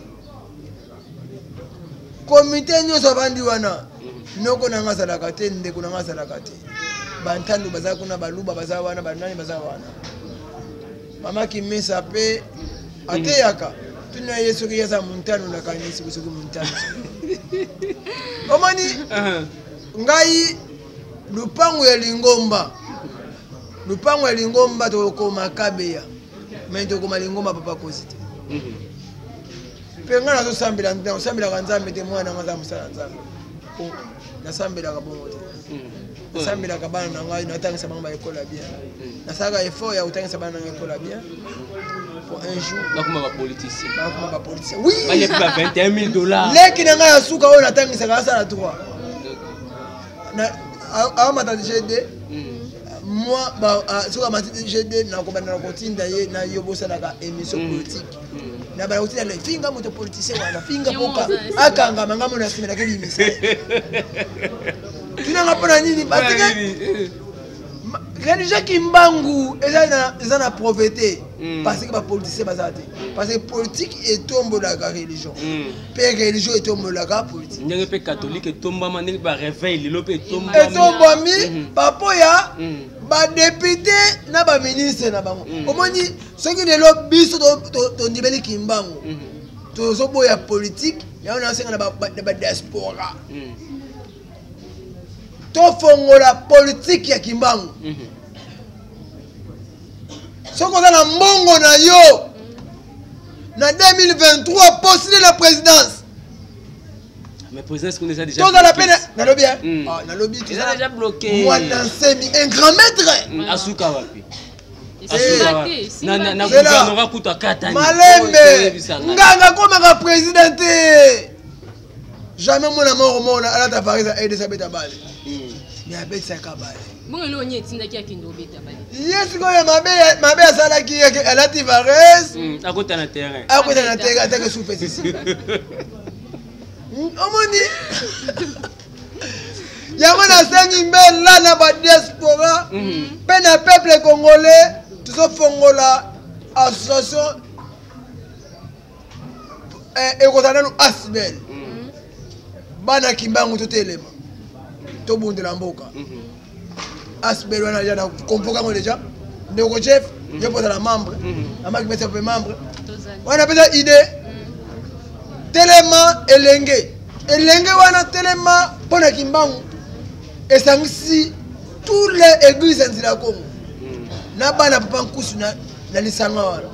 comité nyonso bandi wana noko na nga salaka te ndeko na nga salaka te bantando baza kuna baluba baza wana banani baza wana mama kimesa pe ateyaka tuna yesu ki yasa muntano na kanisi kusuku muntano omani ngai lupango ya lingomba lupango ya lingomba to koma kabeya mais to koma lingomba papa kozite pe nga nazo sambela nda sambela kanzambe te mwana nga musala nzambe o na sambela ka bongo te sambela ka bana na ngai na tangisa banga ba école bien na saka effort ya utangisa bana na école bien pour un jour bakuma ba politicien oui bale pa 21 000 $. leki na nga ya suka o na tangisa ka sala droit na a mata GD moi sur ma GD na ko bana ko tinda ye na yobosa na émission politique na bana utina le finga moto politicien wana finga boka akanga mangamo na simela ke limisa tuna ngapona nini batike religion kimbangu eza na pauvreté parce que ba politicien bazate parce que politique etombo la religion pe religion etombo la politique ndenge pe catholique etomba ndenge ba réveil lelo pe etomba etombami papoya ba député na ba ministre na bango omoni soki lelo biso to ndibeli kimbangu to zoboya politique ya ona senga na ba diaspora to fongola politique ya kimbangu soko na mbongo na yo na 2023 postuler la présidence. Mais présidence qu'on déjà tout dans la peine na lobby na lobby tu es déjà bloqué moi dansemi un grand maître asuka wapi na gouvernement kuta katani malembe nganga koma président jamais mon amour mona ala ta Paris a aidé sa beta balle mais abetisaka bale bongo lo onye etindaki akende obeta bale ye sikoyo mabe asalaki alati vares akota na terrain atake supesisi omoni yango nasengi mbela na badiaspora mpe na peuple congolais tozofongola association ekozala nanu asbel bana kimbangu totelema tobundela mboka asbel wana ya na kompokango deja ndeko chef ye kozala membre amaki pesa pe membre wana pesa idée telema elenge wana telema mpona kimbangu esangisi tous les églises en la Congo na bana papa nkusu na lisanga wana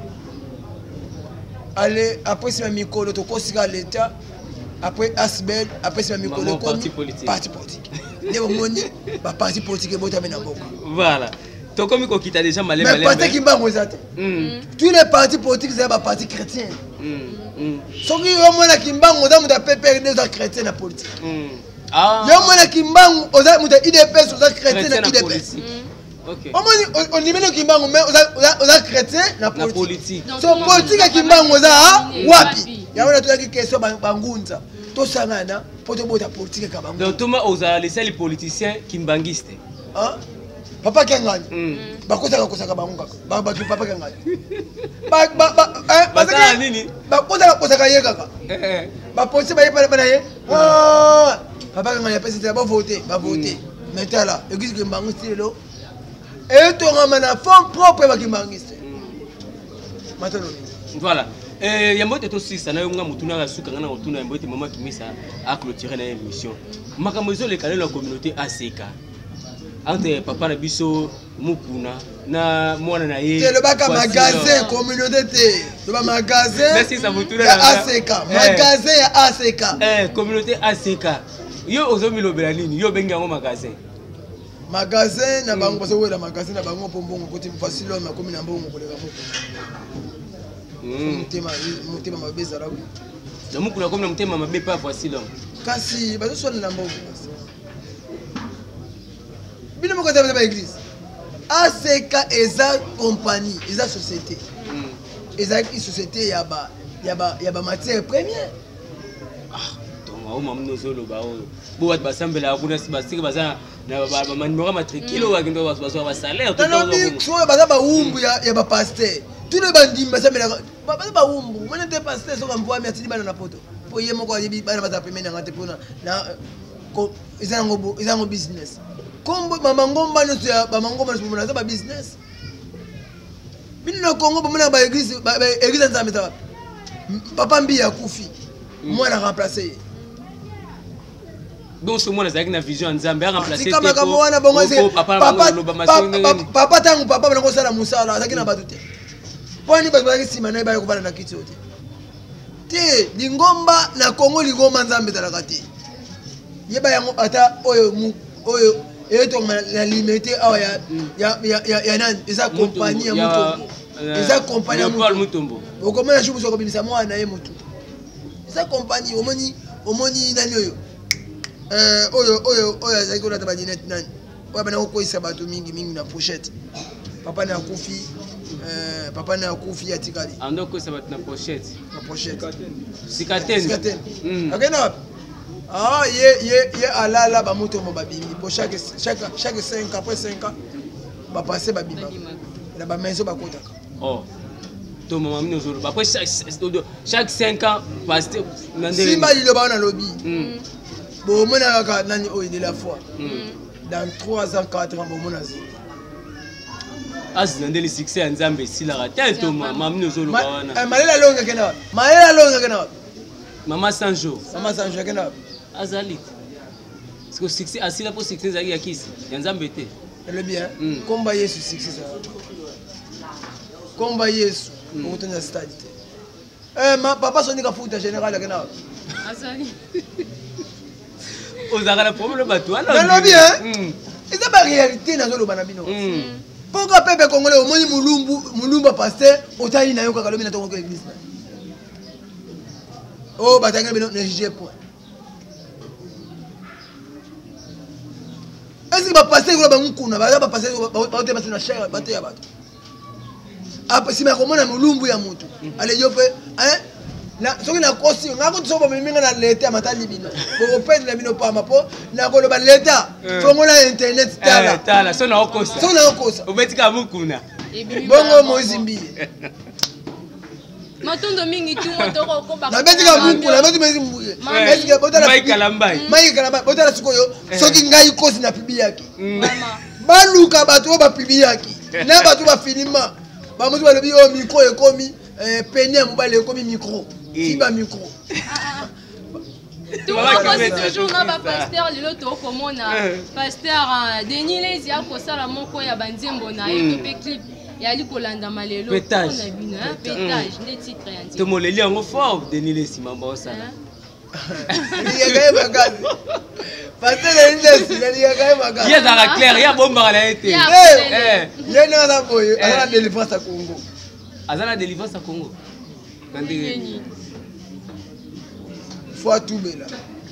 allez après c'est mikolo to kosika l'état après asbel après c'est mikolo parti politique ne bomoni ba parti politique bota mena mboka voilà to komi ko kita déjà malé mais parti kimbango ezate tous les partis politiques c'est ba parti chrétien soki yo mona kimbango da muta PPRD za chrétien na politique yo mona kimbangu oza muta IDPS oza chrétien na IDPS OK on dit même kimbangu mais oza chrétien na politique so politique kimbangu oza wapi ya wana tolaki question bangunza to sangana poto bota politique ka bangu donc toma oza les politiciens kimbangiste papa kengani bakotaka kosaka bangu kaka ba papa kengani ba nini bakotaka kosaka ye kaka ba politique ba ye bana ye papa kengani apesi te ba voter maintenant là église kimbangu stilo et tonga na fond propre ba kimbangiste maintenant voilà yambote to sisa na yonga mutuna la suka ngana mutuna yambote mama kimisa a clôturer na émission makamozo le kalelo la communauté ACK entre papa na biso mukuna na mwana na ye te le baka magasin communauté te le ba magasin merci ça mutuna ya ACK magasin ya ACK communauté ACK yo ozomi lobela nini yo bengi yango magasin na bango parce que la magasin na bango pombongo côté facile na komi na mbongo koleka motema mabe ezala na mukuna komi na motema mabe pas facile kasi bazoswana na mbongo bino moko za ba église ACK eza compagnie eza société eza ki société ya ba matière première donc au mamno zolo ba o bo wat basambela kuna sibasike bazana na ba manimora matricule wa kindo ba salaire tout le so baza ba umbu ya ba pasteur tous les bandits basambela ba umbu mwana te pasteur so kamvoa mi atili bana na poto po ye moko yebi bana baza pemene ngate pona na ko izango business kombo mama ngomba no ya ba mangomba no mona za ba business bino na Congo bomona ba église nzambe ta papa mbi ya kufi mwana remplacer donc ce monde a une vision nzambe a remplacer papa tangu papa bana ko sala musala azaki na batute poni ba sima na ba ko bana na kiti ote te lingomba na Congo lingomba nzambe talaka te yeba yango ata oyo eto na limité awa ya nan eza compagnie ya mutombo eza compagnie ya mutombo okomona shumu soko binisa mwana ye mutu eza compagnie omoni nani oyo azaki kolata badinete nani oyo bana kokoyisa bato mingi na pochette papa na akufi atikali ando koyisa bato na pochette sikatene akenda wapi ye alala bamutombo babimi po chaque 5 après 5 ans bapase babima na bamaison bakotaka to mama mino zolo après chaque 5 ans pasteur simba liloba wana lobi bomona kaka nani oyo de la foi dans 3 ans 4 ans bomona zi azinandeli succès ya nzambe esilaka te to mama mino zolo wana malela longa kena mama sanjo kena azali parce que succès asila pour succès zaki ya kisi ya nzambe te le bien komba yesu succès ça komba yesu okutanya stade te papa sonika futa général kena azali ozaka na problème bato wana nalobi eza ba réalité nazoloba na bino pourquoi pepe congolais omoni mulumba pasteur otali na yo kaka lobi na tongo ko église batangeli bino néglige point est-ce que va passer ko ba ngukuna ba passer ba te passer na cher ba te ya bato après si ma komona mulumbu ya mutu ale yo pe na soki na kosi ngako tsoba minga na leta matali bino ko pendre na bino pa mapo na ko lo ba leta fongo na internet tala so na okosa obetika mukuna bongo mozimbi matondo mingi tu motoko ko ba na betika mukuna betu mezi mbuye est-ce que botala mai botala sikoyo soki ngai kosi na pibi yaki mama baluka bato ba pibi yaki na bato ba filima ba mutu ba lobi o micro ekomi penia mobile ekomi micro Tiba micro. Tout le toujours na pasteur lelo to komona pasteur Denis Lezi akosala moko ya banzembo na ye to pe clip ya likolanda malelo pétage pétage ne titre ya nzembo to moleli yango fort Denis Lezi mamba osala il y a magazi pasteur Denis Lezi il y a magazi ya za clair ya bomba la été ya na na boye ala délivrance à Congo azala délivrance à Congo faut tout bela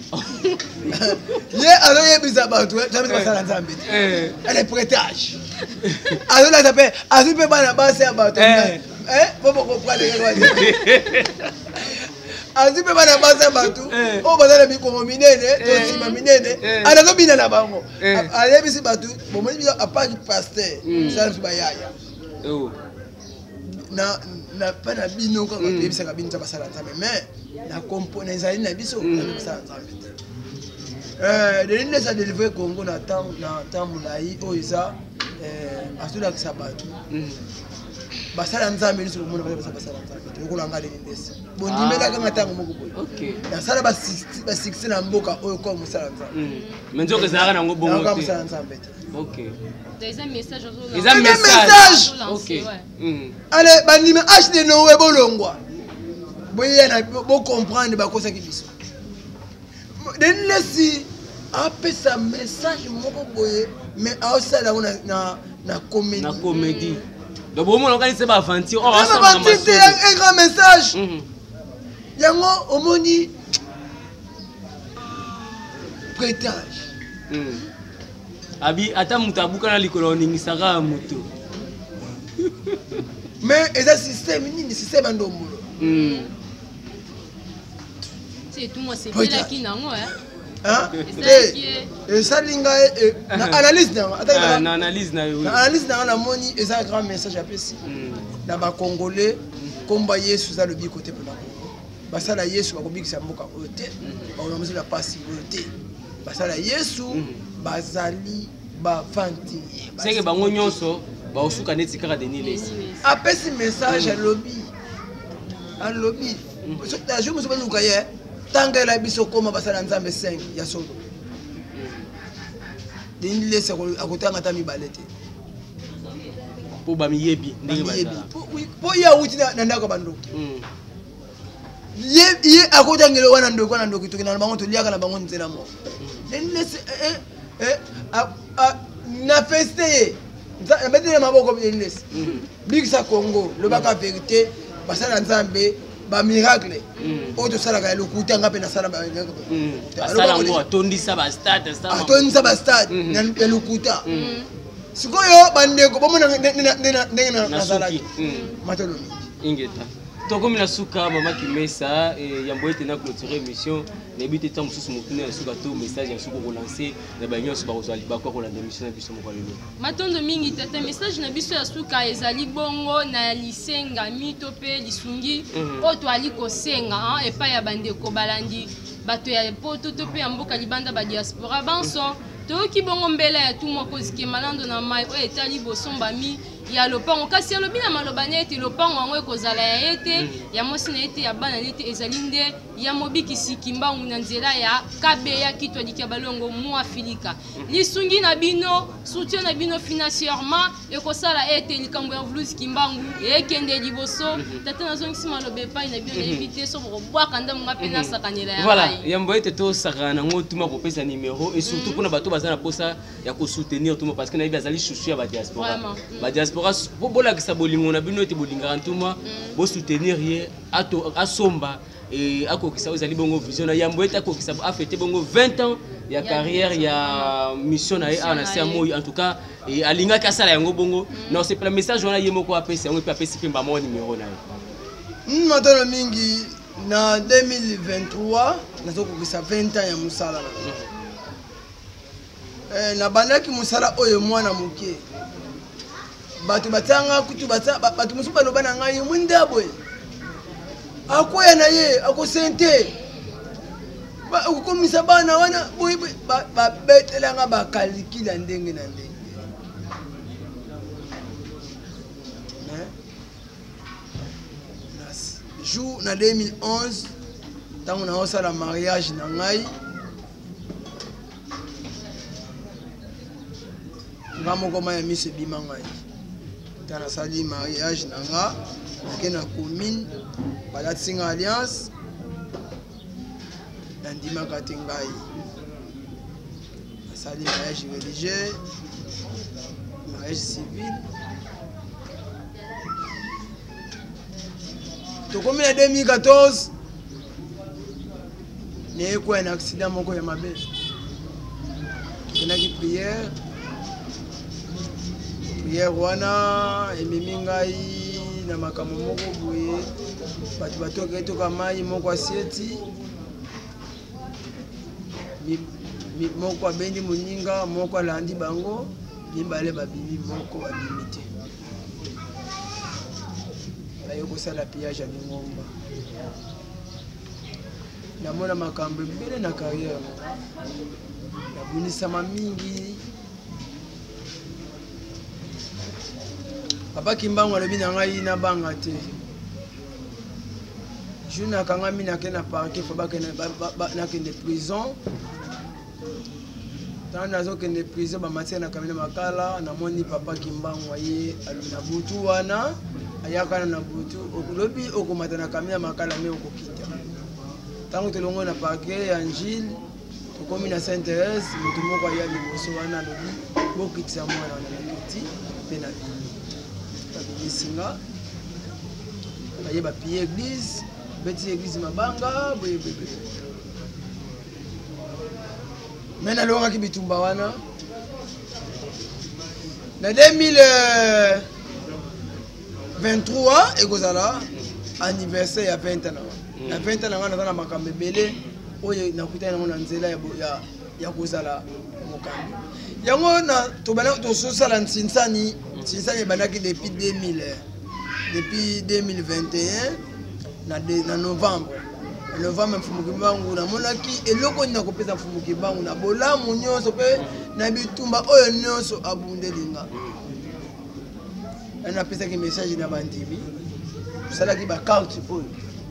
ye alors ye bisabato jamais passer nzambe elle prêtage alors là t'appelle azu pe bana base ya bato faut comprendre azu pe bana base ya bato o bazala bikomo minene to sima minene anazo bina na bango ale bisi bato bomoni bi a pas du pasteur ça se bayaya na pas na bino quand on dit ça ka bino basala nzambe mais na componer ezali na biso na basala nzambe de ça délivrer Congo na temps mulai o isa asula ka bato basala nzambe biso mona basala nzambe ko langa le ndesi bondimela ka ntango moko boye OK na sala ba 6 na mboka oyo ko musala nzambe menzo ke zaka na ngo bongo te musala nzambe OK des messages OK allez bandime HD no we bolongwa boye na bo comprendre ba kosa ki biso den lesi apesa message moko boye mais ausala na comédie donc bon on organise ba aventure on va un grand message yango omoni prêtage abi ata mutabuka na likolo ningisaka mutu mais eza système nini système andomolo c'est tout moi c'est là qui nango ça linga na analyse na analyse na moni eza grand message apesi na ba congolais komba Yesu za lobi côté pour na basala Yesu bakobikisa mboka ote ba onamuzi la pasi ote basala Yesu bazali ba fanti c'est que bango nyonso ba osuka neti kaka Denis Lezi apesi message à lobby je me souviens que tanga la biso koma basala nzambe 5 ya solo Denis Lezi akotanga ta mibalete po ba miyebi ndenge bazala po ya uti na ndako bandoki ye akotangelo wana ndoki to na bango to liaka na bango nzela mo Denis Lezi na feste mettre maboko Denis Lezi bikisa Congo le baka vérité basala nzambe ba miracle oto sala ka lokuta ngape na sala ba sala ngo atondisa ba stade na lokuta sikoyo bandeko bomona na sala matolo ingeta tokomi na suka mama Kimesa yambo ete na clôturer émission na bité temps mususu mokuna na suka to message ya suko relancer na ba nyonso ba kozali ba ko la émission na biso moko lelo matondo mingi tata message na biso ya suka ezali bongo na lisenga mito pe lisungi oto ali kosenga et pas ya bandeko balandi bato ya poto to pe ya mboka libanda ba diaspora banso toki bongo mbela ya tumo kozike malando na mai o etali bosomba mi ya lopango kasi ya lobi na maloba na ete lopango yango ekozala ya ete ya mwasi na ete ya bana na ete ezali nde ya mobikisi kimbangu na nzela ya kabeya kitwa likia balongo mwa filika lisungi na bino soutien na bino financièrement ekosala ete likambo ya vlus kimbangu ekende liboso tata nazongisi maloba epai na bino na éviter so bokobwaka ndamu nga mpe nasakanela ya voilà yambo ete tosakana nango tuma kopesa numéro et surtout mpona bato baza na posa ya kosoutenir tuma parce que nayebi azali chouchou ya badiaspora bolakisa bolingo na bino ete bolingaka ntuma bosoutenir ye asomba akokisa ozali bongo vision na yambo ete akokisa afete bongo 20 ans il y a carrière, il y a mission en tout cas et alinga kasala yango bongo. Non, c'est le message on a yemo ko apesi, on peut apesi pimba mo numéro na. Matalo mingi na 2023 nazoko kisa 20 ans ya musala. Na bandaki musala oyo mwana muke. Batu batanga kutu batu musu baloba na ngai mwindabwe. Akoya na ye akosente. Ba ukomisa bana wana boy ba betelanga ba kalikila ndenge na ndenge. Jour na 2011 tango na osala mariage na ngai ngamo ma ya mise bima ngai tana sali mariage na nga ke na commune balatinga alliance na ndima kati ngai sali mariage religieux mariage civil. Tokomi na 2014 ne ko un accident moko ya mabe. Kinaki prière wana ememi ngai na makambo moko boye batu batoke toka mai moko asieti moko abendi moninga moko alandi bango mibale babimi moko babimite. Yoko sala pillage à Lingomba. Namona makambo mbele na carrière. Nabunisa mamingi. Papa Kimbangu alobi na ngai na banga te. Juna kanga mina ke na parquet fa ba na kende prison. Tana zo kende prison ba matia na kamina makala na moni Papa Kimbangu aye aluna butu wana. Ayakana na butu okulobi okomata na kamia makala me okokita tango telongo na parquet ya Angile tokomi na Saint-Thérèse mutu moko ya liboso wana lobi bokitisa mwana na kiti pe na bisinga aye ba pied église beti église mabanga boye mena longa ki bitumba wana na 23 ekozala anniversaire ya 20 ans. Na 20 ans ngana na makambe belé oyo nakutana na nzela ya kozala mokambi. Yango na tobana to sosala tsinsani bandaki depuis 2021 na novembre. Novembre mfumuki bangu na monaki eloko ni nakopesa mfumuki bangu na bolamu nyonso pe na bitumba oyo nyonso abundelinga. On a fait un message dans la TV. Ça a dit que carte pour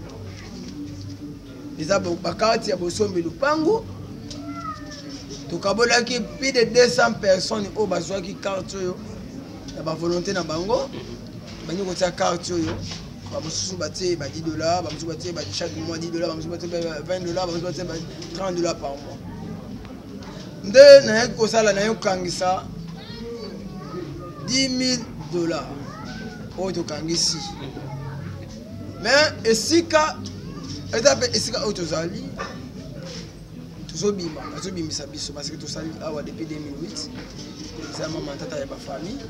les abos carte ya bosombi lupango. To kabola ki plus de 200 personnes au bazwa ki carte yo. Na ba volonté na bango. Bani ko tia carte yo. Ba bosusu batie ba $10, ba bosusu batie ba chaque mois $10, ba bosusu batie $20, ba bosusu batie $30 par mois. Nde na ko sala na yo kangisa $10,000. Auto kangisi. Mais esika etape esika autozali tuzobima biso parce que tosali awa depuis 2008 c'est maman tata ya ba famille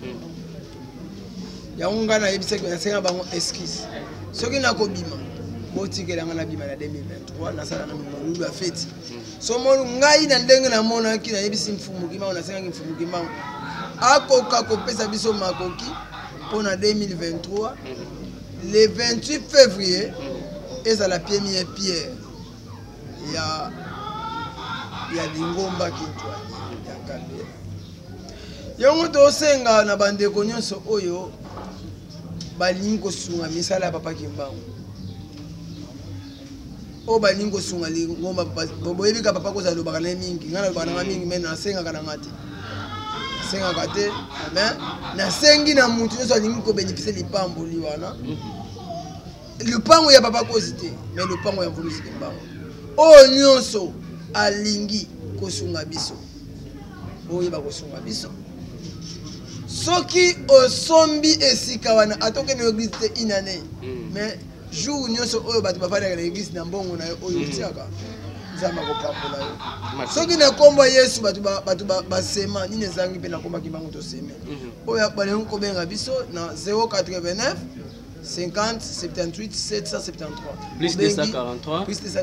ya unga na yebisa ko nasenga bango esquisse soki nakobima botikela nga na bima na 2023 na sala na molulu ya fête so molu ngai na ndenge na mona ki na yebisi mfumuki ma na senga mfumuki ma akoka kopesa biso makoki pour 2023 le 28 février et à la première pierre il y a Lingomba Kintwa ya Kabela yongo to senga na bandeko nyonso oyo balingi kosunga misala ya Papa Kimbangu o balingi kosunga Lingomba boyebika papa kozala bakana mingi ngana bakana mingi mena senga kana ngati senga kate amen na sengi na mutu nyonso alingi ko bénéficier lipambo liwana lupango ya papa kozite mais lupango ya Mvuluzi Kimbangu o nyonso alingi kosunga biso oyo ba kosunga biso soki osombi esika wana atoke na église te inane mais jour nyonso oyo bato bafana na église na mbongo na oyo tiaka nzambe akopambola yo soki na nkombo ya yesu bato basema nini ezangi mpe nakombaki bango toseme oyo balingi kobenga biso na 089 50 78 773 plus 243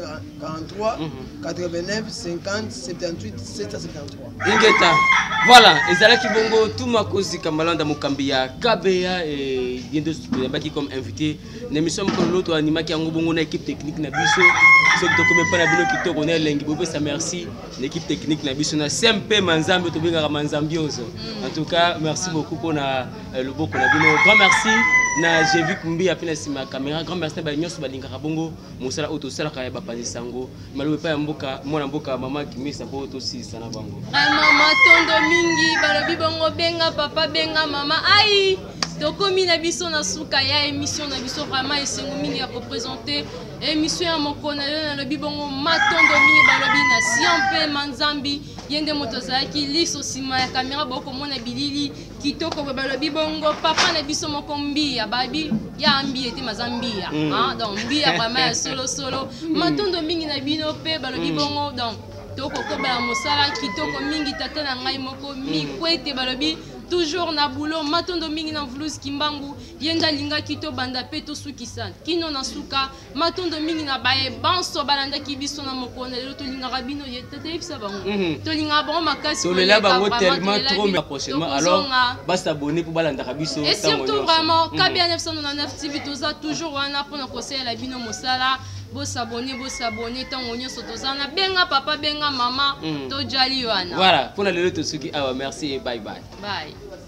89 50 78 773 ingeta voilà ezalaki bongo tuma kozika malanda mokambi ya KBA et yendo baki comme invité na émission moko loto animaki yango bongo na équipe technique na biso soki tokomi pa na bino kitoko na elengi bopesa merci l'équipe technique na biso na CMP Manzambi tobengaka Manzambi ozo en tout cas merci beaucoup pour na loboko na bino grand merci na j'ai vu kumbi apena sima caméra grand merci ba nyonso balingaka bongo mosala auto sala ka ya bapanisa ngo malobe pa ya mboka mwana mboka mama kimisa po auto sisa na bango mama tondo mingi balobi bongo benga papa benga mama ai tokomi na biso na suka ya émission na biso vraiment esengo mingi ya représenter émission ya mokona yo na lobi bongo matondo mingi balobi na CMP Manzambi yende moto zaki liso sima ya caméra boko mona bilili kitoko balobi bongo papa na biso moko mbia babi ya mbia ete mazambia donc mbia vraiment solo matondo mingi na bino pe balobi bongo donc toko kobala mosala kitoko mingi tata na ngai moko mikwete balobi toujours na boulot matondo mingi na vlus kimbangu yenda linga kito banda peto sukisa kino na suka matondo mingi na bae banso balanda kibiso na mokona lelo to linga rabino yetete bisa bango to linga bango makasi to lela bango tellement trop mais prochainement alors basta abonner pour balanda kabiso et surtout vraiment KBA 999 TV toza toujours wana pour na conseiller la bino mosala bos abonner tango nyonso tozana benga papa benga mama to jali wana voilà pour na lelo to suki awa merci et bye bye bye